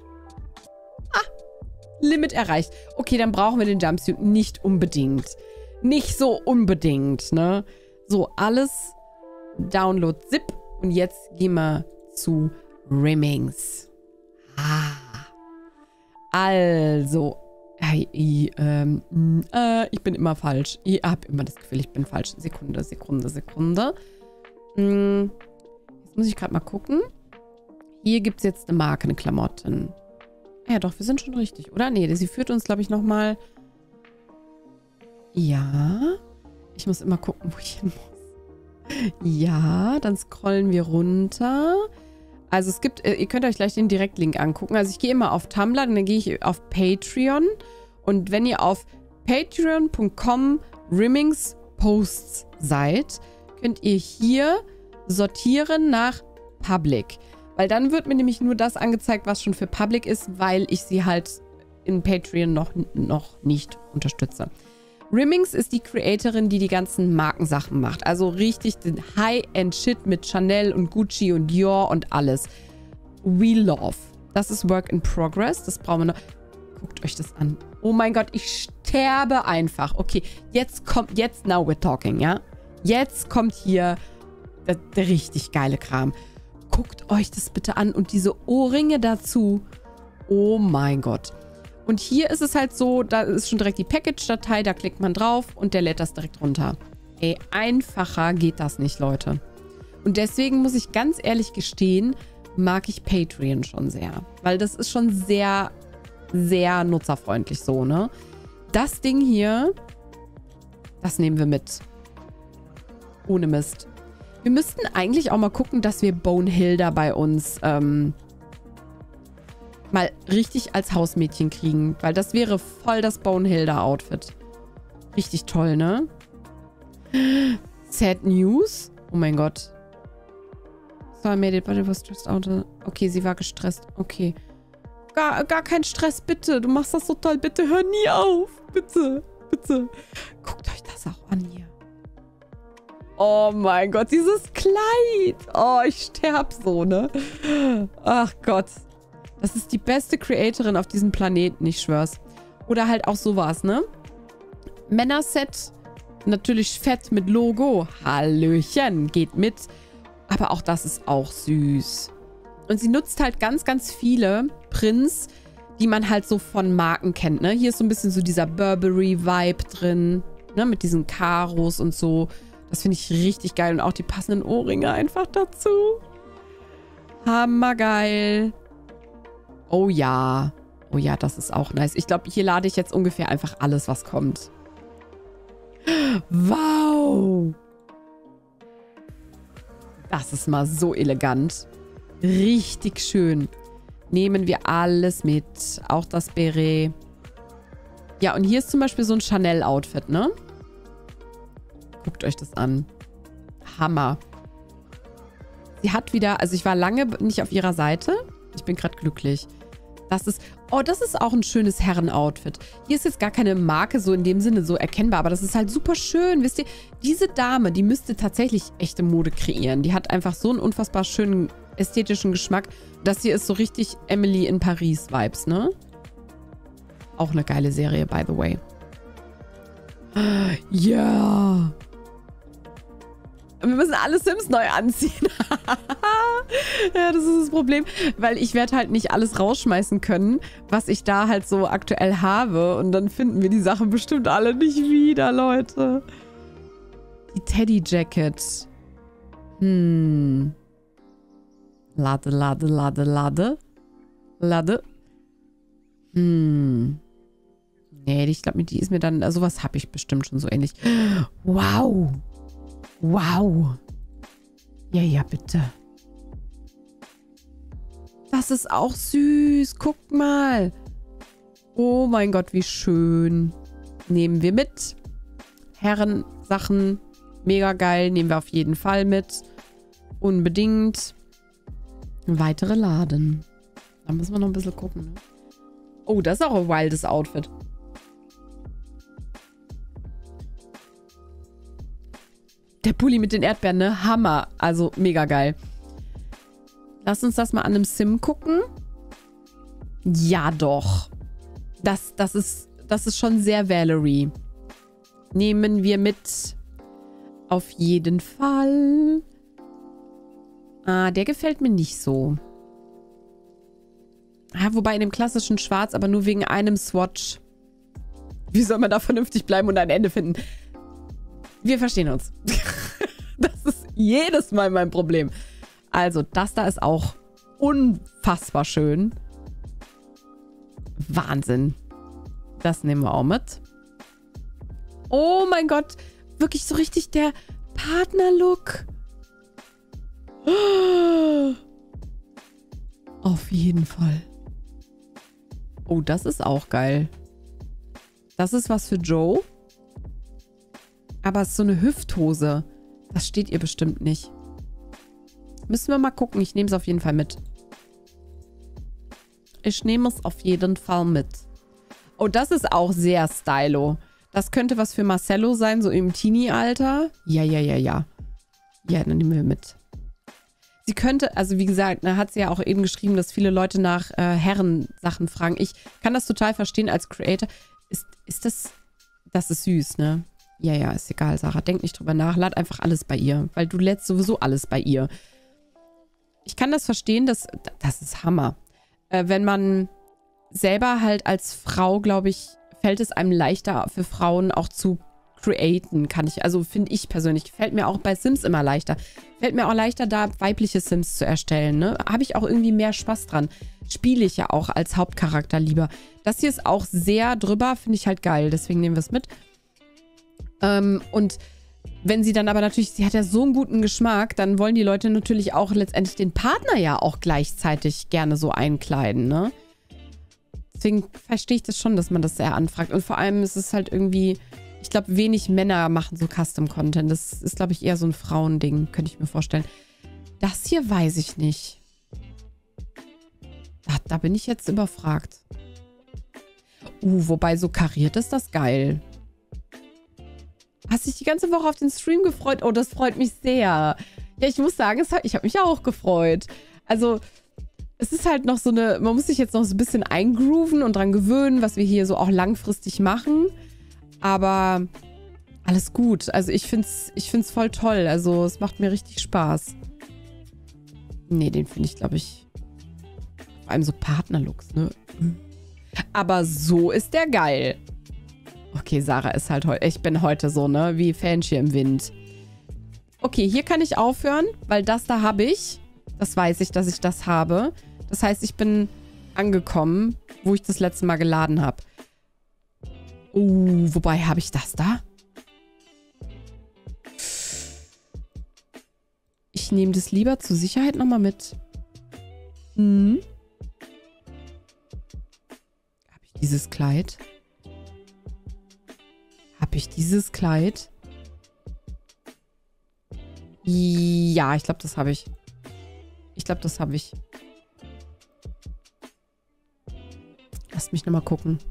Limit erreicht. Okay, dann brauchen wir den Jumpsuit nicht unbedingt. Nicht so unbedingt, ne? So, alles Download Zip. Und jetzt gehen wir zu Rimmings. Also. Ich bin immer falsch. Ich habe immer das Gefühl, ich bin falsch. Sekunde. Jetzt muss ich gerade mal gucken. Hier gibt es jetzt eine Marke, eine Klamotten. Ja, doch, wir sind schon richtig, oder? Nee, sie führt uns, glaube ich, nochmal. Ja. Ich muss immer gucken, wo ich hin muss. Ja, dann scrollen wir runter. Also es gibt, ihr könnt euch gleich den Direktlink angucken. Also ich gehe immer auf Tumblr, dann gehe ich auf Patreon. Und wenn ihr auf patreon.com/Rimmings-Posts seid, könnt ihr hier sortieren nach Public. Weil dann wird mir nämlich nur das angezeigt, was schon für Public ist, weil ich sie halt in Patreon noch nicht unterstütze. Rimmings ist die Creatorin, die ganzen Markensachen macht. Also richtig den High-End-Shit mit Chanel und Gucci und Dior und alles. We love. Das ist Work in Progress. Das brauchen wir noch. Guckt euch das an. Oh mein Gott, ich sterbe einfach. Okay, jetzt now we're talking, ja? Jetzt kommt hier der richtig geile Kram. Guckt euch das bitte an. Und diese Ohrringe dazu. Oh mein Gott. Und hier ist es halt so, da ist schon direkt die Package-Datei, da klickt man drauf und der lädt das direkt runter. Ey, einfacher geht das nicht, Leute. Und deswegen muss ich ganz ehrlich gestehen, mag ich Patreon schon sehr. Weil das ist schon sehr, sehr nutzerfreundlich so, ne? Das Ding hier, das nehmen wir mit. Ohne Mist. Wir müssten eigentlich auch mal gucken, dass wir Bonehilda bei uns mal richtig als Hausmädchen kriegen. Weil das wäre voll das Bonehilda-Outfit. Richtig toll, ne? Sad News? Oh mein Gott. So, I made it, but it was stressed out. Okay, sie war gestresst. Okay. Gar kein Stress, bitte. Du machst das so toll. Bitte hör nie auf. Bitte. Guckt euch das auch an hier. Oh mein Gott, dieses Kleid. Oh, ich sterb so, ne? Ach Gott. Das ist die beste Creatorin auf diesem Planeten, ich schwör's. Oder halt auch sowas, ne? Männerset, natürlich fett mit Logo. Hallöchen, geht mit. Aber auch das ist auch süß. Und sie nutzt halt ganz, ganz viele Prints, die man halt so von Marken kennt, ne? Hier ist so ein bisschen so dieser Burberry-Vibe drin, ne? Mit diesen Karos und so. Das finde ich richtig geil. Und auch die passenden Ohrringe einfach dazu. Hammergeil. Oh ja. Oh ja, das ist auch nice. Ich glaube, hier lade ich jetzt ungefähr einfach alles, was kommt. Wow. Das ist mal so elegant. Richtig schön. Nehmen wir alles mit. Auch das Beret. Ja, und hier ist zum Beispiel so ein Chanel-Outfit, ne? Guckt euch das an. Hammer. Sie hat wieder, also ich war lange nicht auf ihrer Seite. Ich bin gerade glücklich. Das ist auch ein schönes Herren-Outfit. Hier ist jetzt gar keine Marke so in dem Sinne so erkennbar, aber das ist halt super schön. Wisst ihr, diese Dame, die müsste tatsächlich echte Mode kreieren. Die hat einfach so einen unfassbar schönen ästhetischen Geschmack. Das hier ist so richtig Emily in Paris-Vibes, ne? Auch eine geile Serie, by the way. Ja. Wir müssen alle Sims neu anziehen. Ja, das ist das Problem. Weil ich werde halt nicht alles rausschmeißen können, was ich da halt so aktuell habe. Und dann finden wir die Sachen bestimmt alle nicht wieder, Leute. Die Teddy Jacket. Lade. Nee, ich glaube, die ist mir dann... Sowas habe ich bestimmt schon so ähnlich. Wow. Wow. Ja, bitte. Das ist auch süß. Guck mal. Oh mein Gott, wie schön. Nehmen wir mit. Herrensachen. Mega geil. Nehmen wir auf jeden Fall mit. Unbedingt. Weitere Laden. Da müssen wir noch ein bisschen gucken. Ne? Oh, das ist auch ein wildes Outfit. Der Pulli mit den Erdbeeren, ne? Hammer. Also mega geil. Lass uns das mal an einem Sim gucken. Ja, doch. Das ist schon sehr Valerie. Nehmen wir mit. Auf jeden Fall. Ah, der gefällt mir nicht so. Ja, wobei in dem klassischen Schwarz, aber nur wegen einem Swatch. Wie soll man da vernünftig bleiben und ein Ende finden? Wir verstehen uns. Das ist jedes Mal mein Problem. Also, das da ist auch unfassbar schön. Wahnsinn. Das nehmen wir auch mit. Oh mein Gott. Wirklich so richtig der Partnerlook. Auf jeden Fall. Oh, das ist auch geil. Das ist was für Joe. Aber es ist so eine Hüfthose. Das steht ihr bestimmt nicht. Müssen wir mal gucken. Ich nehme es auf jeden Fall mit. Ich nehme es auf jeden Fall mit. Oh, das ist auch sehr stylo. Das könnte was für Marcello sein, so im Teenie-Alter. Ja. Ja, dann nehmen wir mit. Sie könnte, also wie gesagt, hat sie ja auch eben geschrieben, dass viele Leute nach Herrensachen fragen. Ich kann das total verstehen als Creator. Ist das ist süß, ne? Ja, ist egal, Sarah. Denk nicht drüber nach. Lad einfach alles bei ihr. Weil du lädst sowieso alles bei ihr. Ich kann das verstehen, das ist Hammer. Wenn man selber halt als Frau, glaube ich, fällt es einem leichter für Frauen auch zu createn, also finde ich persönlich. Fällt mir auch bei Sims immer leichter. Fällt mir auch leichter, da weibliche Sims zu erstellen, ne? Habe ich auch irgendwie mehr Spaß dran. Spiele ich ja auch als Hauptcharakter lieber. Das hier ist auch sehr drüber, finde ich halt geil. Deswegen nehmen wir es mit. Und wenn sie dann aber natürlich, sie hat ja so einen guten Geschmack, dann wollen die Leute natürlich auch letztendlich den Partner ja auch gleichzeitig gerne so einkleiden, ne? Deswegen verstehe ich das schon, dass man das sehr anfragt. Und vor allem ist es halt irgendwie, ich glaube, wenig Männer machen so Custom-Content. Das ist, glaube ich, eher so ein Frauending, könnte ich mir vorstellen. Das hier weiß ich nicht. Da bin ich jetzt überfragt. Wobei so kariert ist das geil. Hast dich die ganze Woche auf den Stream gefreut? Oh, das freut mich sehr. Ja, ich muss sagen, ich habe mich auch gefreut. Also, es ist halt noch so eine, man muss sich jetzt noch so ein bisschen eingrooven und dran gewöhnen, was wir hier so auch langfristig machen. Aber alles gut. Also, ich find's voll toll. Also, es macht mir richtig Spaß. Nee, den finde ich, glaube ich, vor allem so Partnerlooks, ne? Aber so ist der geil. Okay, Sarah ist halt heute, ich bin heute so, ne, wie Fähnchen im Wind. Okay, hier kann ich aufhören, weil das da habe ich. Das weiß ich, dass ich das habe. Das heißt, ich bin angekommen, wo ich das letzte Mal geladen habe. Wobei, habe ich das da? Ich nehme das lieber zur Sicherheit nochmal mit. Habe ich dieses Kleid? Habe ich dieses Kleid? Ja, ich glaube, das habe ich. Lasst mich nochmal gucken.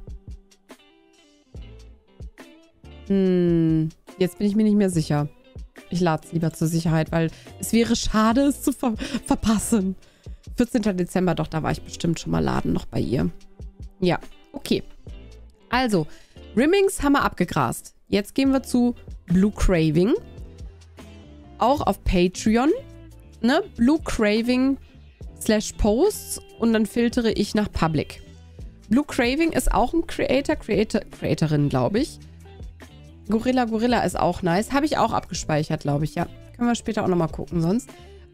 Jetzt bin ich mir nicht mehr sicher. Ich lade es lieber zur Sicherheit, weil es wäre schade, es zu verpassen. 14. Dezember, doch, da war ich bestimmt schon mal laden noch bei ihr. Ja, okay. Also, Rimmings haben wir abgegrast. Jetzt gehen wir zu Blue Craving. auch auf Patreon, ne? Blue Craving /Posts und dann filtere ich nach Public. Blue Craving ist auch ein Creatorin, glaube ich. Gorilla ist auch nice. Habe ich auch abgespeichert, glaube ich, ja. Können wir später auch nochmal gucken sonst.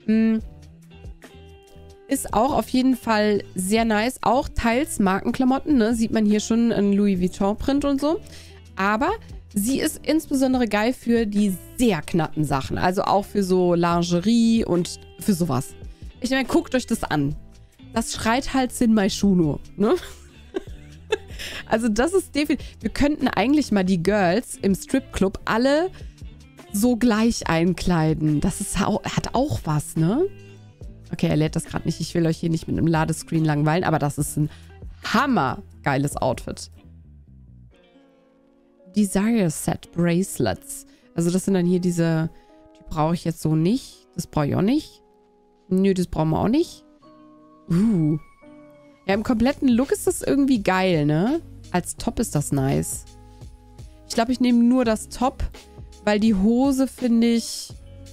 Ist auch auf jeden Fall sehr nice. Auch teils Markenklamotten, ne? Sieht man hier schon ein Louis Vuitton Print und so. Aber sie ist insbesondere geil für die sehr knappen Sachen. Also auch für so Lingerie und für sowas. Ich meine, guckt euch das an. Das schreit halt Sinmai Schuno, ne? Also das ist definitiv... Wir könnten eigentlich mal die Girls im Stripclub alle so gleich einkleiden. Das ist, hat auch was, ne? Okay, er lädt das gerade nicht. Ich will euch hier nicht mit einem Ladescreen langweilen, aber das ist ein hammergeiles Outfit. Desire Set Bracelets. Also das sind dann hier diese... Die brauche ich jetzt so nicht. Das brauche ich auch nicht. Nö, das brauchen wir auch nicht. Ja, im kompletten Look ist das irgendwie geil, ne? Als Top ist das nice. Ich glaube, ich nehme nur das Top, weil die Hose finde ich...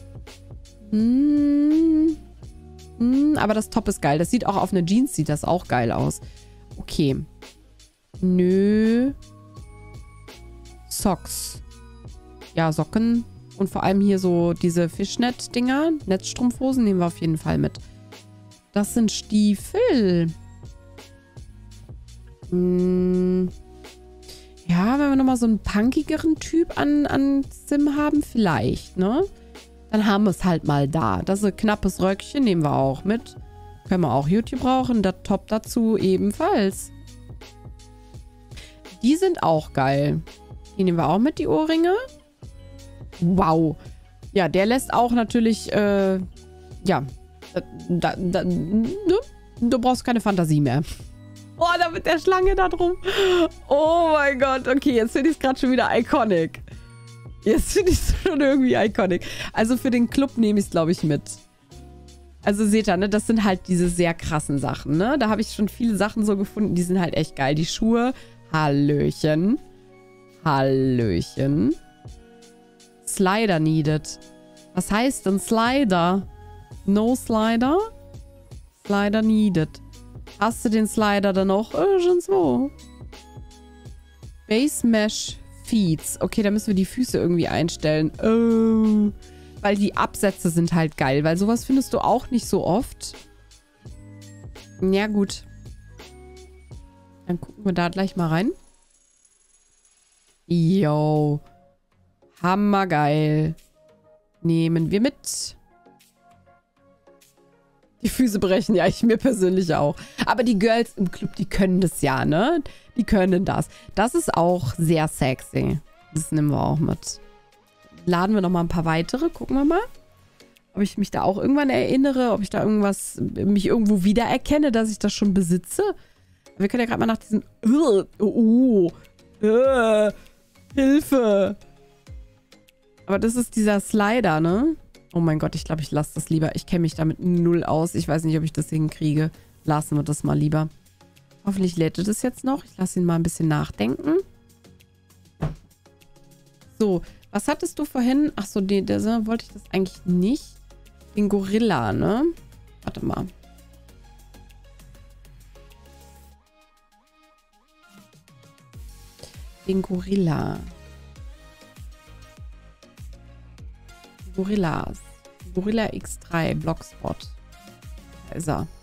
aber das Top ist geil. Das sieht auch auf einer Jeans, sieht das auch geil aus. Okay. Nö. Socks. Ja, Socken. Und vor allem hier so diese Fischnet-Dinger. Netzstrumpfhosen nehmen wir auf jeden Fall mit. Das sind Stiefel. Ja, wenn wir nochmal so einen punkigeren Typ an Sim haben, vielleicht, ne? Dann haben wir es halt mal da. Das ist ein knappes Röckchen, nehmen wir auch mit. Können wir auch YouTube brauchen. Der Top dazu ebenfalls. Die sind auch geil. Die nehmen wir auch mit, die Ohrringe. Wow. Ja, der lässt auch natürlich, ja, du brauchst keine Fantasie mehr. Oh, da mit der Schlange da drum. Oh mein Gott. Okay, jetzt finde ich es gerade schon wieder iconic. Jetzt finde ich es schon irgendwie iconic. Also für den Club nehme ich es, glaube ich, mit. Also seht ihr, ne? Das sind halt diese sehr krassen Sachen, ne? Da habe ich schon viele Sachen so gefunden, die sind halt echt geil. Die Schuhe, Hallöchen. Hallöchen. Slider needed. Was heißt denn Slider? No Slider? Slider needed. Hast du den Slider dann noch irgendwo? Base Mesh Feeds. Okay, da müssen wir die Füße irgendwie einstellen. Oh. Weil die Absätze sind halt geil. Weil sowas findest du auch nicht so oft. Ja, gut. Dann gucken wir da gleich mal rein. Yo. Hammergeil. Nehmen wir mit. Die Füße brechen, ja, ich mir persönlich auch. Aber die Girls im Club, die können das ja, ne? Die können das. Das ist auch sehr sexy. Das nehmen wir auch mit. Laden wir noch mal ein paar weitere. Gucken wir mal. Ob ich mich da auch irgendwann erinnere. Ob ich da mich irgendwo wiedererkenne, dass ich das schon besitze. Wir können ja gerade mal nach diesen... Hilfe! Aber das ist dieser Slider, ne? Oh mein Gott, ich glaube, ich lasse das lieber. Ich kenne mich damit null aus. Ich weiß nicht, ob ich das hinkriege. Lassen wir das mal lieber. Hoffentlich lädt er das jetzt noch. Ich lasse ihn mal ein bisschen nachdenken. So, was hattest du vorhin? Achso, wollte ich das eigentlich nicht. Den Gorilla, ne? Warte mal. Den Gorilla. Gorillas. Gorilla X3 Blogspot. Da ist er.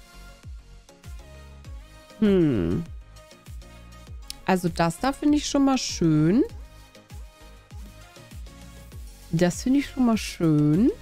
Also das da finde ich schon mal schön. Das finde ich schon mal schön.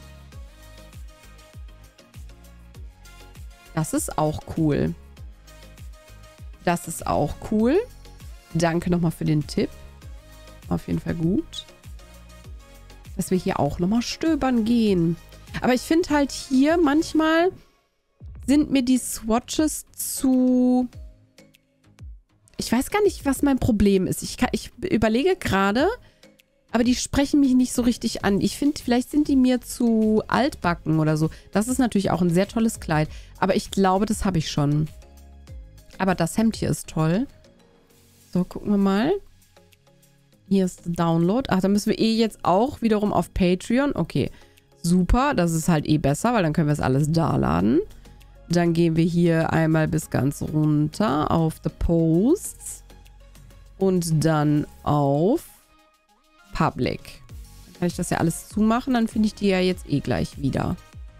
Das ist auch cool. Das ist auch cool. Danke nochmal für den Tipp. Auf jeden Fall gut. Dass wir hier auch nochmal stöbern gehen. Aber ich finde halt hier manchmal sind mir die Swatches zu... Ich weiß gar nicht, was mein Problem ist. Ich überlege gerade, aber die sprechen mich nicht so richtig an. Ich finde, vielleicht sind die mir zu altbacken oder so. Das ist natürlich auch ein sehr tolles Kleid. Aber ich glaube, das habe ich schon. Aber das Hemd hier ist toll. So, gucken wir mal. Hier ist der Download. Ach, da müssen wir jetzt auch wiederum auf Patreon. Okay. Super, das ist halt eh besser, weil dann können wir es alles da laden. Dann gehen wir hier einmal bis ganz runter auf The Posts und dann auf Public. Dann kann ich das ja alles zumachen, dann finde ich die ja jetzt eh gleich wieder.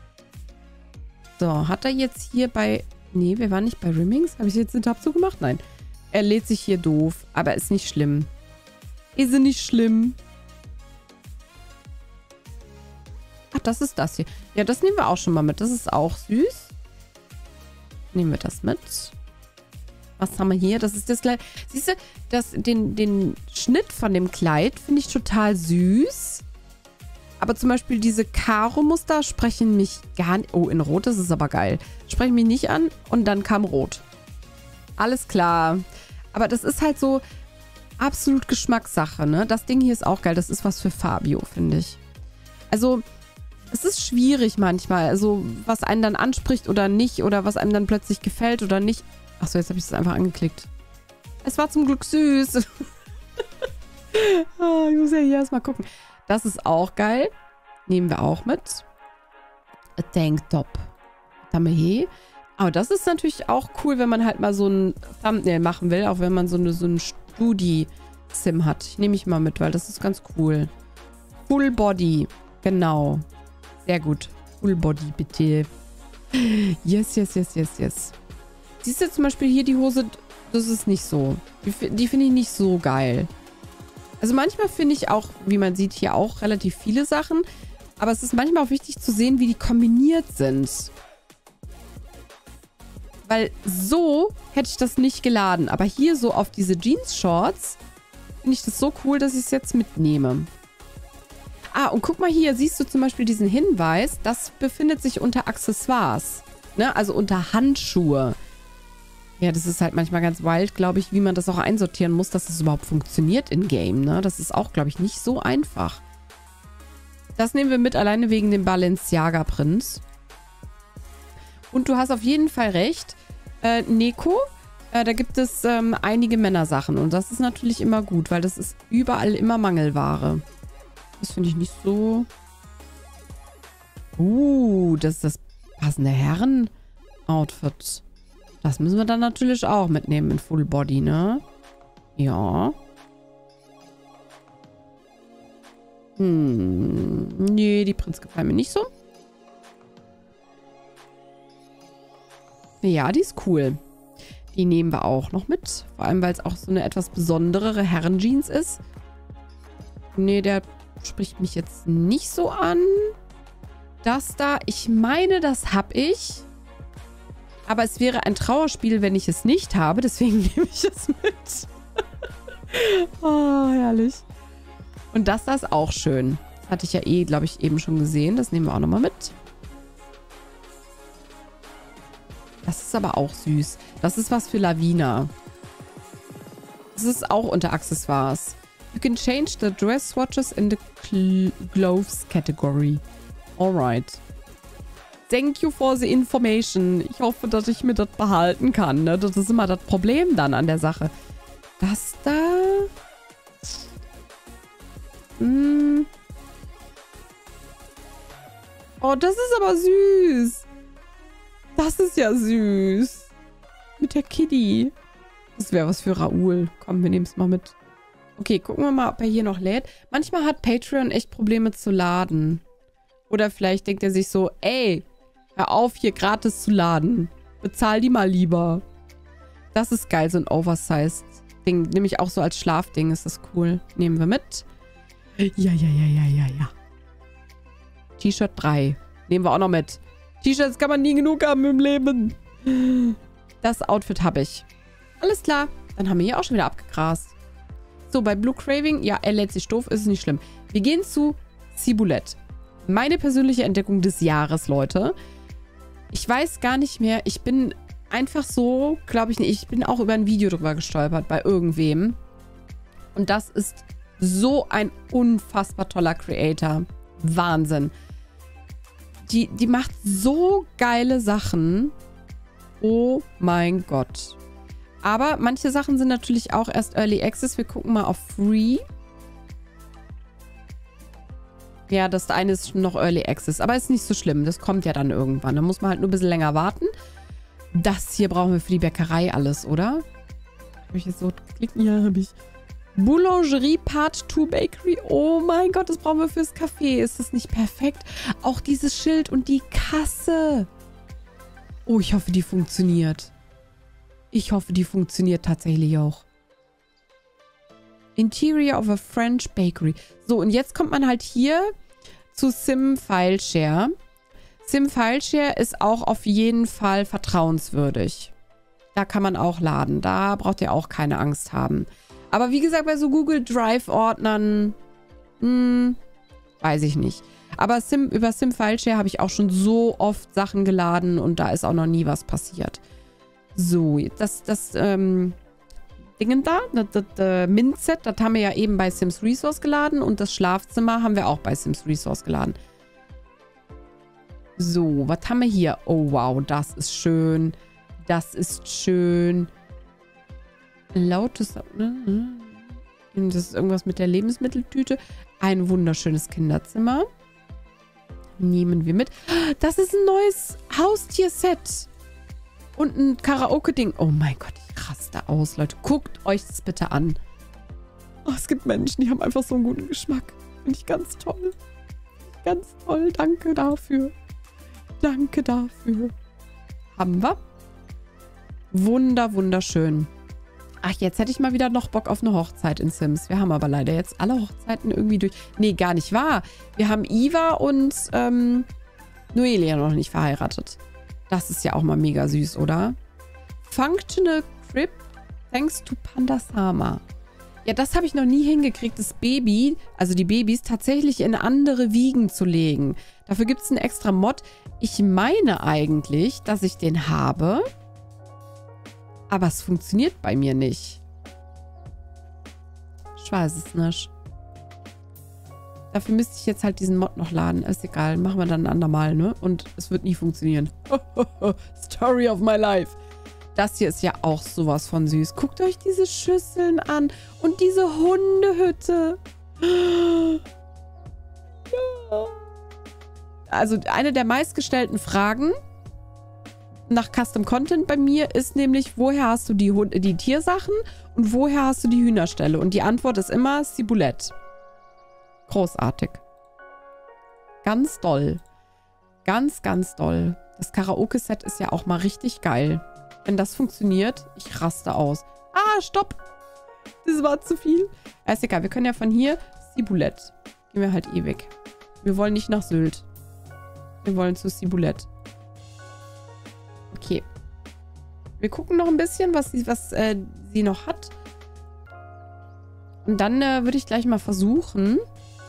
So, hat er jetzt hier bei... Nee, wir waren nicht bei Rimmings. Habe ich jetzt den Tab zugemacht? Nein. Er lädt sich hier doof, aber ist nicht schlimm. Ist nicht schlimm. Ach, das ist das hier. Ja, das nehmen wir auch schon mal mit. Das ist auch süß. Nehmen wir das mit. Was haben wir hier? Das ist das Kleid. Siehst du, den Schnitt von dem Kleid finde ich total süß. Aber zum Beispiel diese Karo-Muster sprechen mich gar nicht... Oh, in Rot ist es aber geil. Sprechen mich nicht an und dann kam Rot. Alles klar. Aber das ist halt so absolut Geschmackssache, ne? Das Ding hier ist auch geil. Das ist was für Fabio, finde ich. Also, es ist schwierig manchmal. Also, was einen dann anspricht oder nicht. Oder was einem dann plötzlich gefällt oder nicht. Achso, jetzt habe ich es einfach angeklickt. Es war zum Glück süß. Ich muss ja hier erstmal gucken. Das ist auch geil. Nehmen wir auch mit. A Tanktop. Hier. Aber das ist natürlich auch cool, wenn man halt mal so ein Thumbnail machen will. Auch wenn man so ein Studi-Sim hat. Ich nehme mich mal mit, weil das ist ganz cool. Full Body. Genau. Sehr gut. Full Body, bitte. Yes, yes, yes, yes, yes. Siehst du zum Beispiel hier die Hose? Das ist nicht so. Die finde ich nicht so geil. Also manchmal finde ich auch, wie man sieht, hier auch relativ viele Sachen. Aber es ist manchmal auch wichtig zu sehen, wie die kombiniert sind. Weil so hätte ich das nicht geladen. Aber hier so auf diese Jeans-Shorts finde ich das so cool, dass ich es jetzt mitnehme. Ah, und guck mal hier, siehst du zum Beispiel diesen Hinweis, das befindet sich unter Accessoires. Ne? Also unter Handschuhe. Ja, das ist halt manchmal ganz wild, glaube ich, wie man das auch einsortieren muss, dass das überhaupt funktioniert in-game, ne? Das ist auch, glaube ich, nicht so einfach. Das nehmen wir mit, alleine wegen dem Balenciaga-Prinz. Und du hast auf jeden Fall recht. Neko, da gibt es einige Männersachen. Und das ist natürlich immer gut, weil das ist überall immer Mangelware. Das finde ich nicht so... das ist das passende Herren-Outfit. Das müssen wir dann natürlich auch mitnehmen in Full Body, ne? Ja. Nee, die Prinz gefallen mir nicht so. Ja, die ist cool. Die nehmen wir auch noch mit. Vor allem, weil es auch so eine etwas besonderere Herrenjeans ist. Nee, der spricht mich jetzt nicht so an. Das da, ich meine, das habe ich. Aber es wäre ein Trauerspiel, wenn ich es nicht habe. Deswegen nehme ich es mit. Oh, herrlich. Und das da ist auch schön. Das hatte ich ja eh, glaube ich, eben schon gesehen. Das nehmen wir auch nochmal mit. Das ist aber auch süß. Das ist was für Lavina. Das ist auch unter Accessoires. You can change the dress swatches in the gloves category. Alright. Thank you for the information. Ich hoffe, dass ich mir das behalten kann. Ne? Das ist immer das Problem dann an der Sache. Das da... Oh, das ist aber süß. Das ist ja süß. Mit der Kitty. Das wäre was für Raoul. Komm, wir nehmen es mal mit. Okay, gucken wir mal, ob er hier noch lädt. Manchmal hat Patreon echt Probleme zu laden. Oder vielleicht denkt er sich so, ey, hör auf, hier gratis zu laden. Bezahl die mal lieber. Das ist geil, so ein Oversized-Ding. Nämlich auch so als Schlafding ist das cool. Nehmen wir mit. Ja. T-Shirt 3. Nehmen wir auch noch mit. T-Shirts kann man nie genug haben im Leben. Das Outfit habe ich. Alles klar. Dann haben wir hier auch schon wieder abgegrast. So, bei Blue Craving, ja, er lädt sich doof, ist nicht schlimm. Wir gehen zu Ciboulette. Meine persönliche Entdeckung des Jahres, Leute. Ich weiß gar nicht mehr, ich bin einfach so, glaube ich nicht, ich bin auch über ein Video drüber gestolpert bei irgendwem. Und das ist so ein unfassbar toller Creator. Wahnsinn. Die macht so geile Sachen. Oh mein Gott. Aber manche Sachen sind natürlich auch erst Early Access. Wir gucken mal auf Free. Ja, das eine ist noch Early Access. Aber ist nicht so schlimm. Das kommt ja dann irgendwann. Da muss man halt nur ein bisschen länger warten. Das hier brauchen wir für die Bäckerei alles, oder? Habe ich jetzt so klicken? Ja, habe ich. Boulangerie Part 2 Bakery. Oh mein Gott, das brauchen wir fürs Café. Ist das nicht perfekt? Auch dieses Schild und die Kasse. Oh, ich hoffe, die funktioniert. Ich hoffe, die funktioniert tatsächlich auch. Interior of a French Bakery. So, und jetzt kommt man halt hier zu Sim Fileshare. Sim Fileshare ist auch auf jeden Fall vertrauenswürdig. Da kann man auch laden. Da braucht ihr auch keine Angst haben. Aber wie gesagt, bei so Google Drive-Ordnern, weiß ich nicht. Aber über Sim Fileshare habe ich auch schon so oft Sachen geladen und da ist auch noch nie was passiert. So, das Dingen da, das Mint-Set, das haben wir ja eben bei Sims Resource geladen und das Schlafzimmer haben wir auch bei Sims Resource geladen. So, was haben wir hier? Oh, wow, das ist schön. Das ist schön. Lautes... Das ist irgendwas mit der Lebensmitteltüte. Ein wunderschönes Kinderzimmer. Nehmen wir mit. Das ist ein neues Haustierset. Und ein Karaoke-Ding. Oh mein Gott, ich raste aus, Leute. Guckt euch das bitte an. Oh, es gibt Menschen, die haben einfach so einen guten Geschmack. Finde ich ganz toll. Ganz toll. Danke dafür. Danke dafür. Haben wir. Wunderschön. Ach, jetzt hätte ich mal wieder noch Bock auf eine Hochzeit in Sims. Wir haben aber leider jetzt alle Hochzeiten irgendwie durch... Nee, gar nicht wahr. Wir haben Iva und Noelia noch nicht verheiratet. Das ist ja auch mal mega süß, oder? Functional Crib thanks to Pandasama. Ja, das habe ich noch nie hingekriegt, das Baby, also die Babys, tatsächlich in andere Wiegen zu legen. Dafür gibt es einen extra Mod. Ich meine eigentlich, dass ich den habe, aber es funktioniert bei mir nicht. Ich weiß es nicht. Dafür müsste ich jetzt halt diesen Mod noch laden. Ist egal, machen wir dann ein andermal, ne? Und es wird nie funktionieren. Story of my life. Das hier ist ja auch sowas von süß. Guckt euch diese Schüsseln an. Und diese Hundehütte. Ja. Also eine der meistgestellten Fragen nach Custom Content bei mir ist nämlich, woher hast du die Tiersachen und woher hast du die Hühnerställe? Und die Antwort ist immer Ciboulette. Großartig. Ganz doll. Ganz doll. Das Karaoke-Set ist ja auch mal richtig geil. Wenn das funktioniert, ich raste aus. Ah, stopp. Das war zu viel. Ja, ist egal, wir können ja von hier Ciboulette. Gehen wir halt weg. Wir wollen nicht nach Sylt. Wir wollen zu Ciboulette. Okay. Wir gucken noch ein bisschen, was sie noch hat. Und dann würde ich gleich mal versuchen.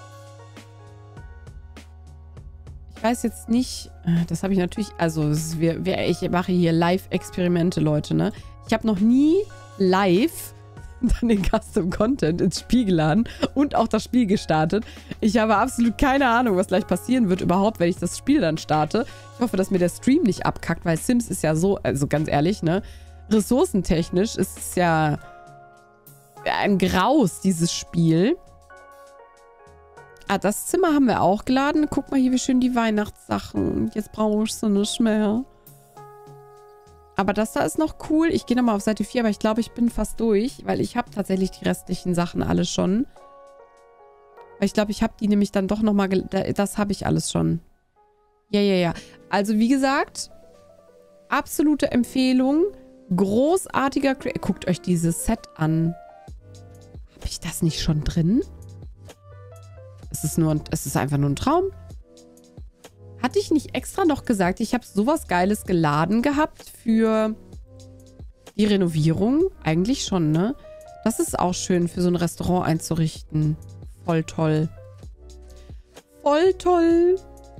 Ich weiß jetzt nicht, das habe ich natürlich, also ich mache hier Live-Experimente, Leute, ne? Ich habe noch nie live dann den Custom Content ins Spiel geladen und auch das Spiel gestartet. Ich habe absolut keine Ahnung, was gleich passieren wird überhaupt, wenn ich das Spiel dann starte. Ich hoffe, dass mir der Stream nicht abkackt, weil Sims ist ja so, also ganz ehrlich, ne? Ressourcentechnisch ist es ja ein Graus, dieses Spiel. Ah, das Zimmer haben wir auch geladen. Guck mal hier, wie schön die Weihnachtssachen. Jetzt brauche ich sie nicht mehr. Aber das da ist noch cool. Ich gehe nochmal auf Seite 4, aber ich glaube, ich bin fast durch, weil ich habe tatsächlich die restlichen Sachen alle schon. Weil ich glaube, ich habe die nämlich dann doch nochmal... Das habe ich alles schon. Ja. Also wie gesagt, absolute Empfehlung. Großartiger... Guckt euch dieses Set an. Habe ich das nicht schon drin? Es ist einfach nur ein Traum. Hatte ich nicht extra noch gesagt, ich habe sowas Geiles geladen gehabt für die Renovierung? Eigentlich schon, ne? Das ist auch schön für so ein Restaurant einzurichten. Voll toll. Voll toll.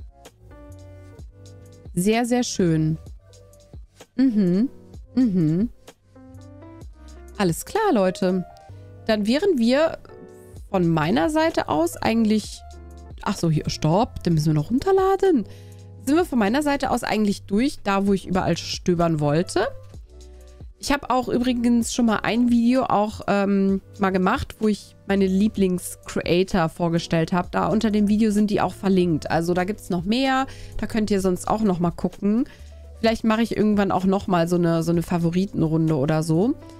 Sehr, sehr schön. Alles klar, Leute. Dann wären wir von meiner Seite aus eigentlich... Ach so, hier, stopp. Den müssen wir noch runterladen. Sind wir von meiner Seite aus eigentlich durch, da wo ich überall stöbern wollte. Ich habe auch übrigens schon mal ein Video auch mal gemacht, wo ich meine Lieblings-Creator vorgestellt habe. Da unter dem Video sind die auch verlinkt. Also da gibt es noch mehr. Da könnt ihr sonst auch noch mal gucken. Vielleicht mache ich irgendwann auch noch mal so eine Favoritenrunde oder so.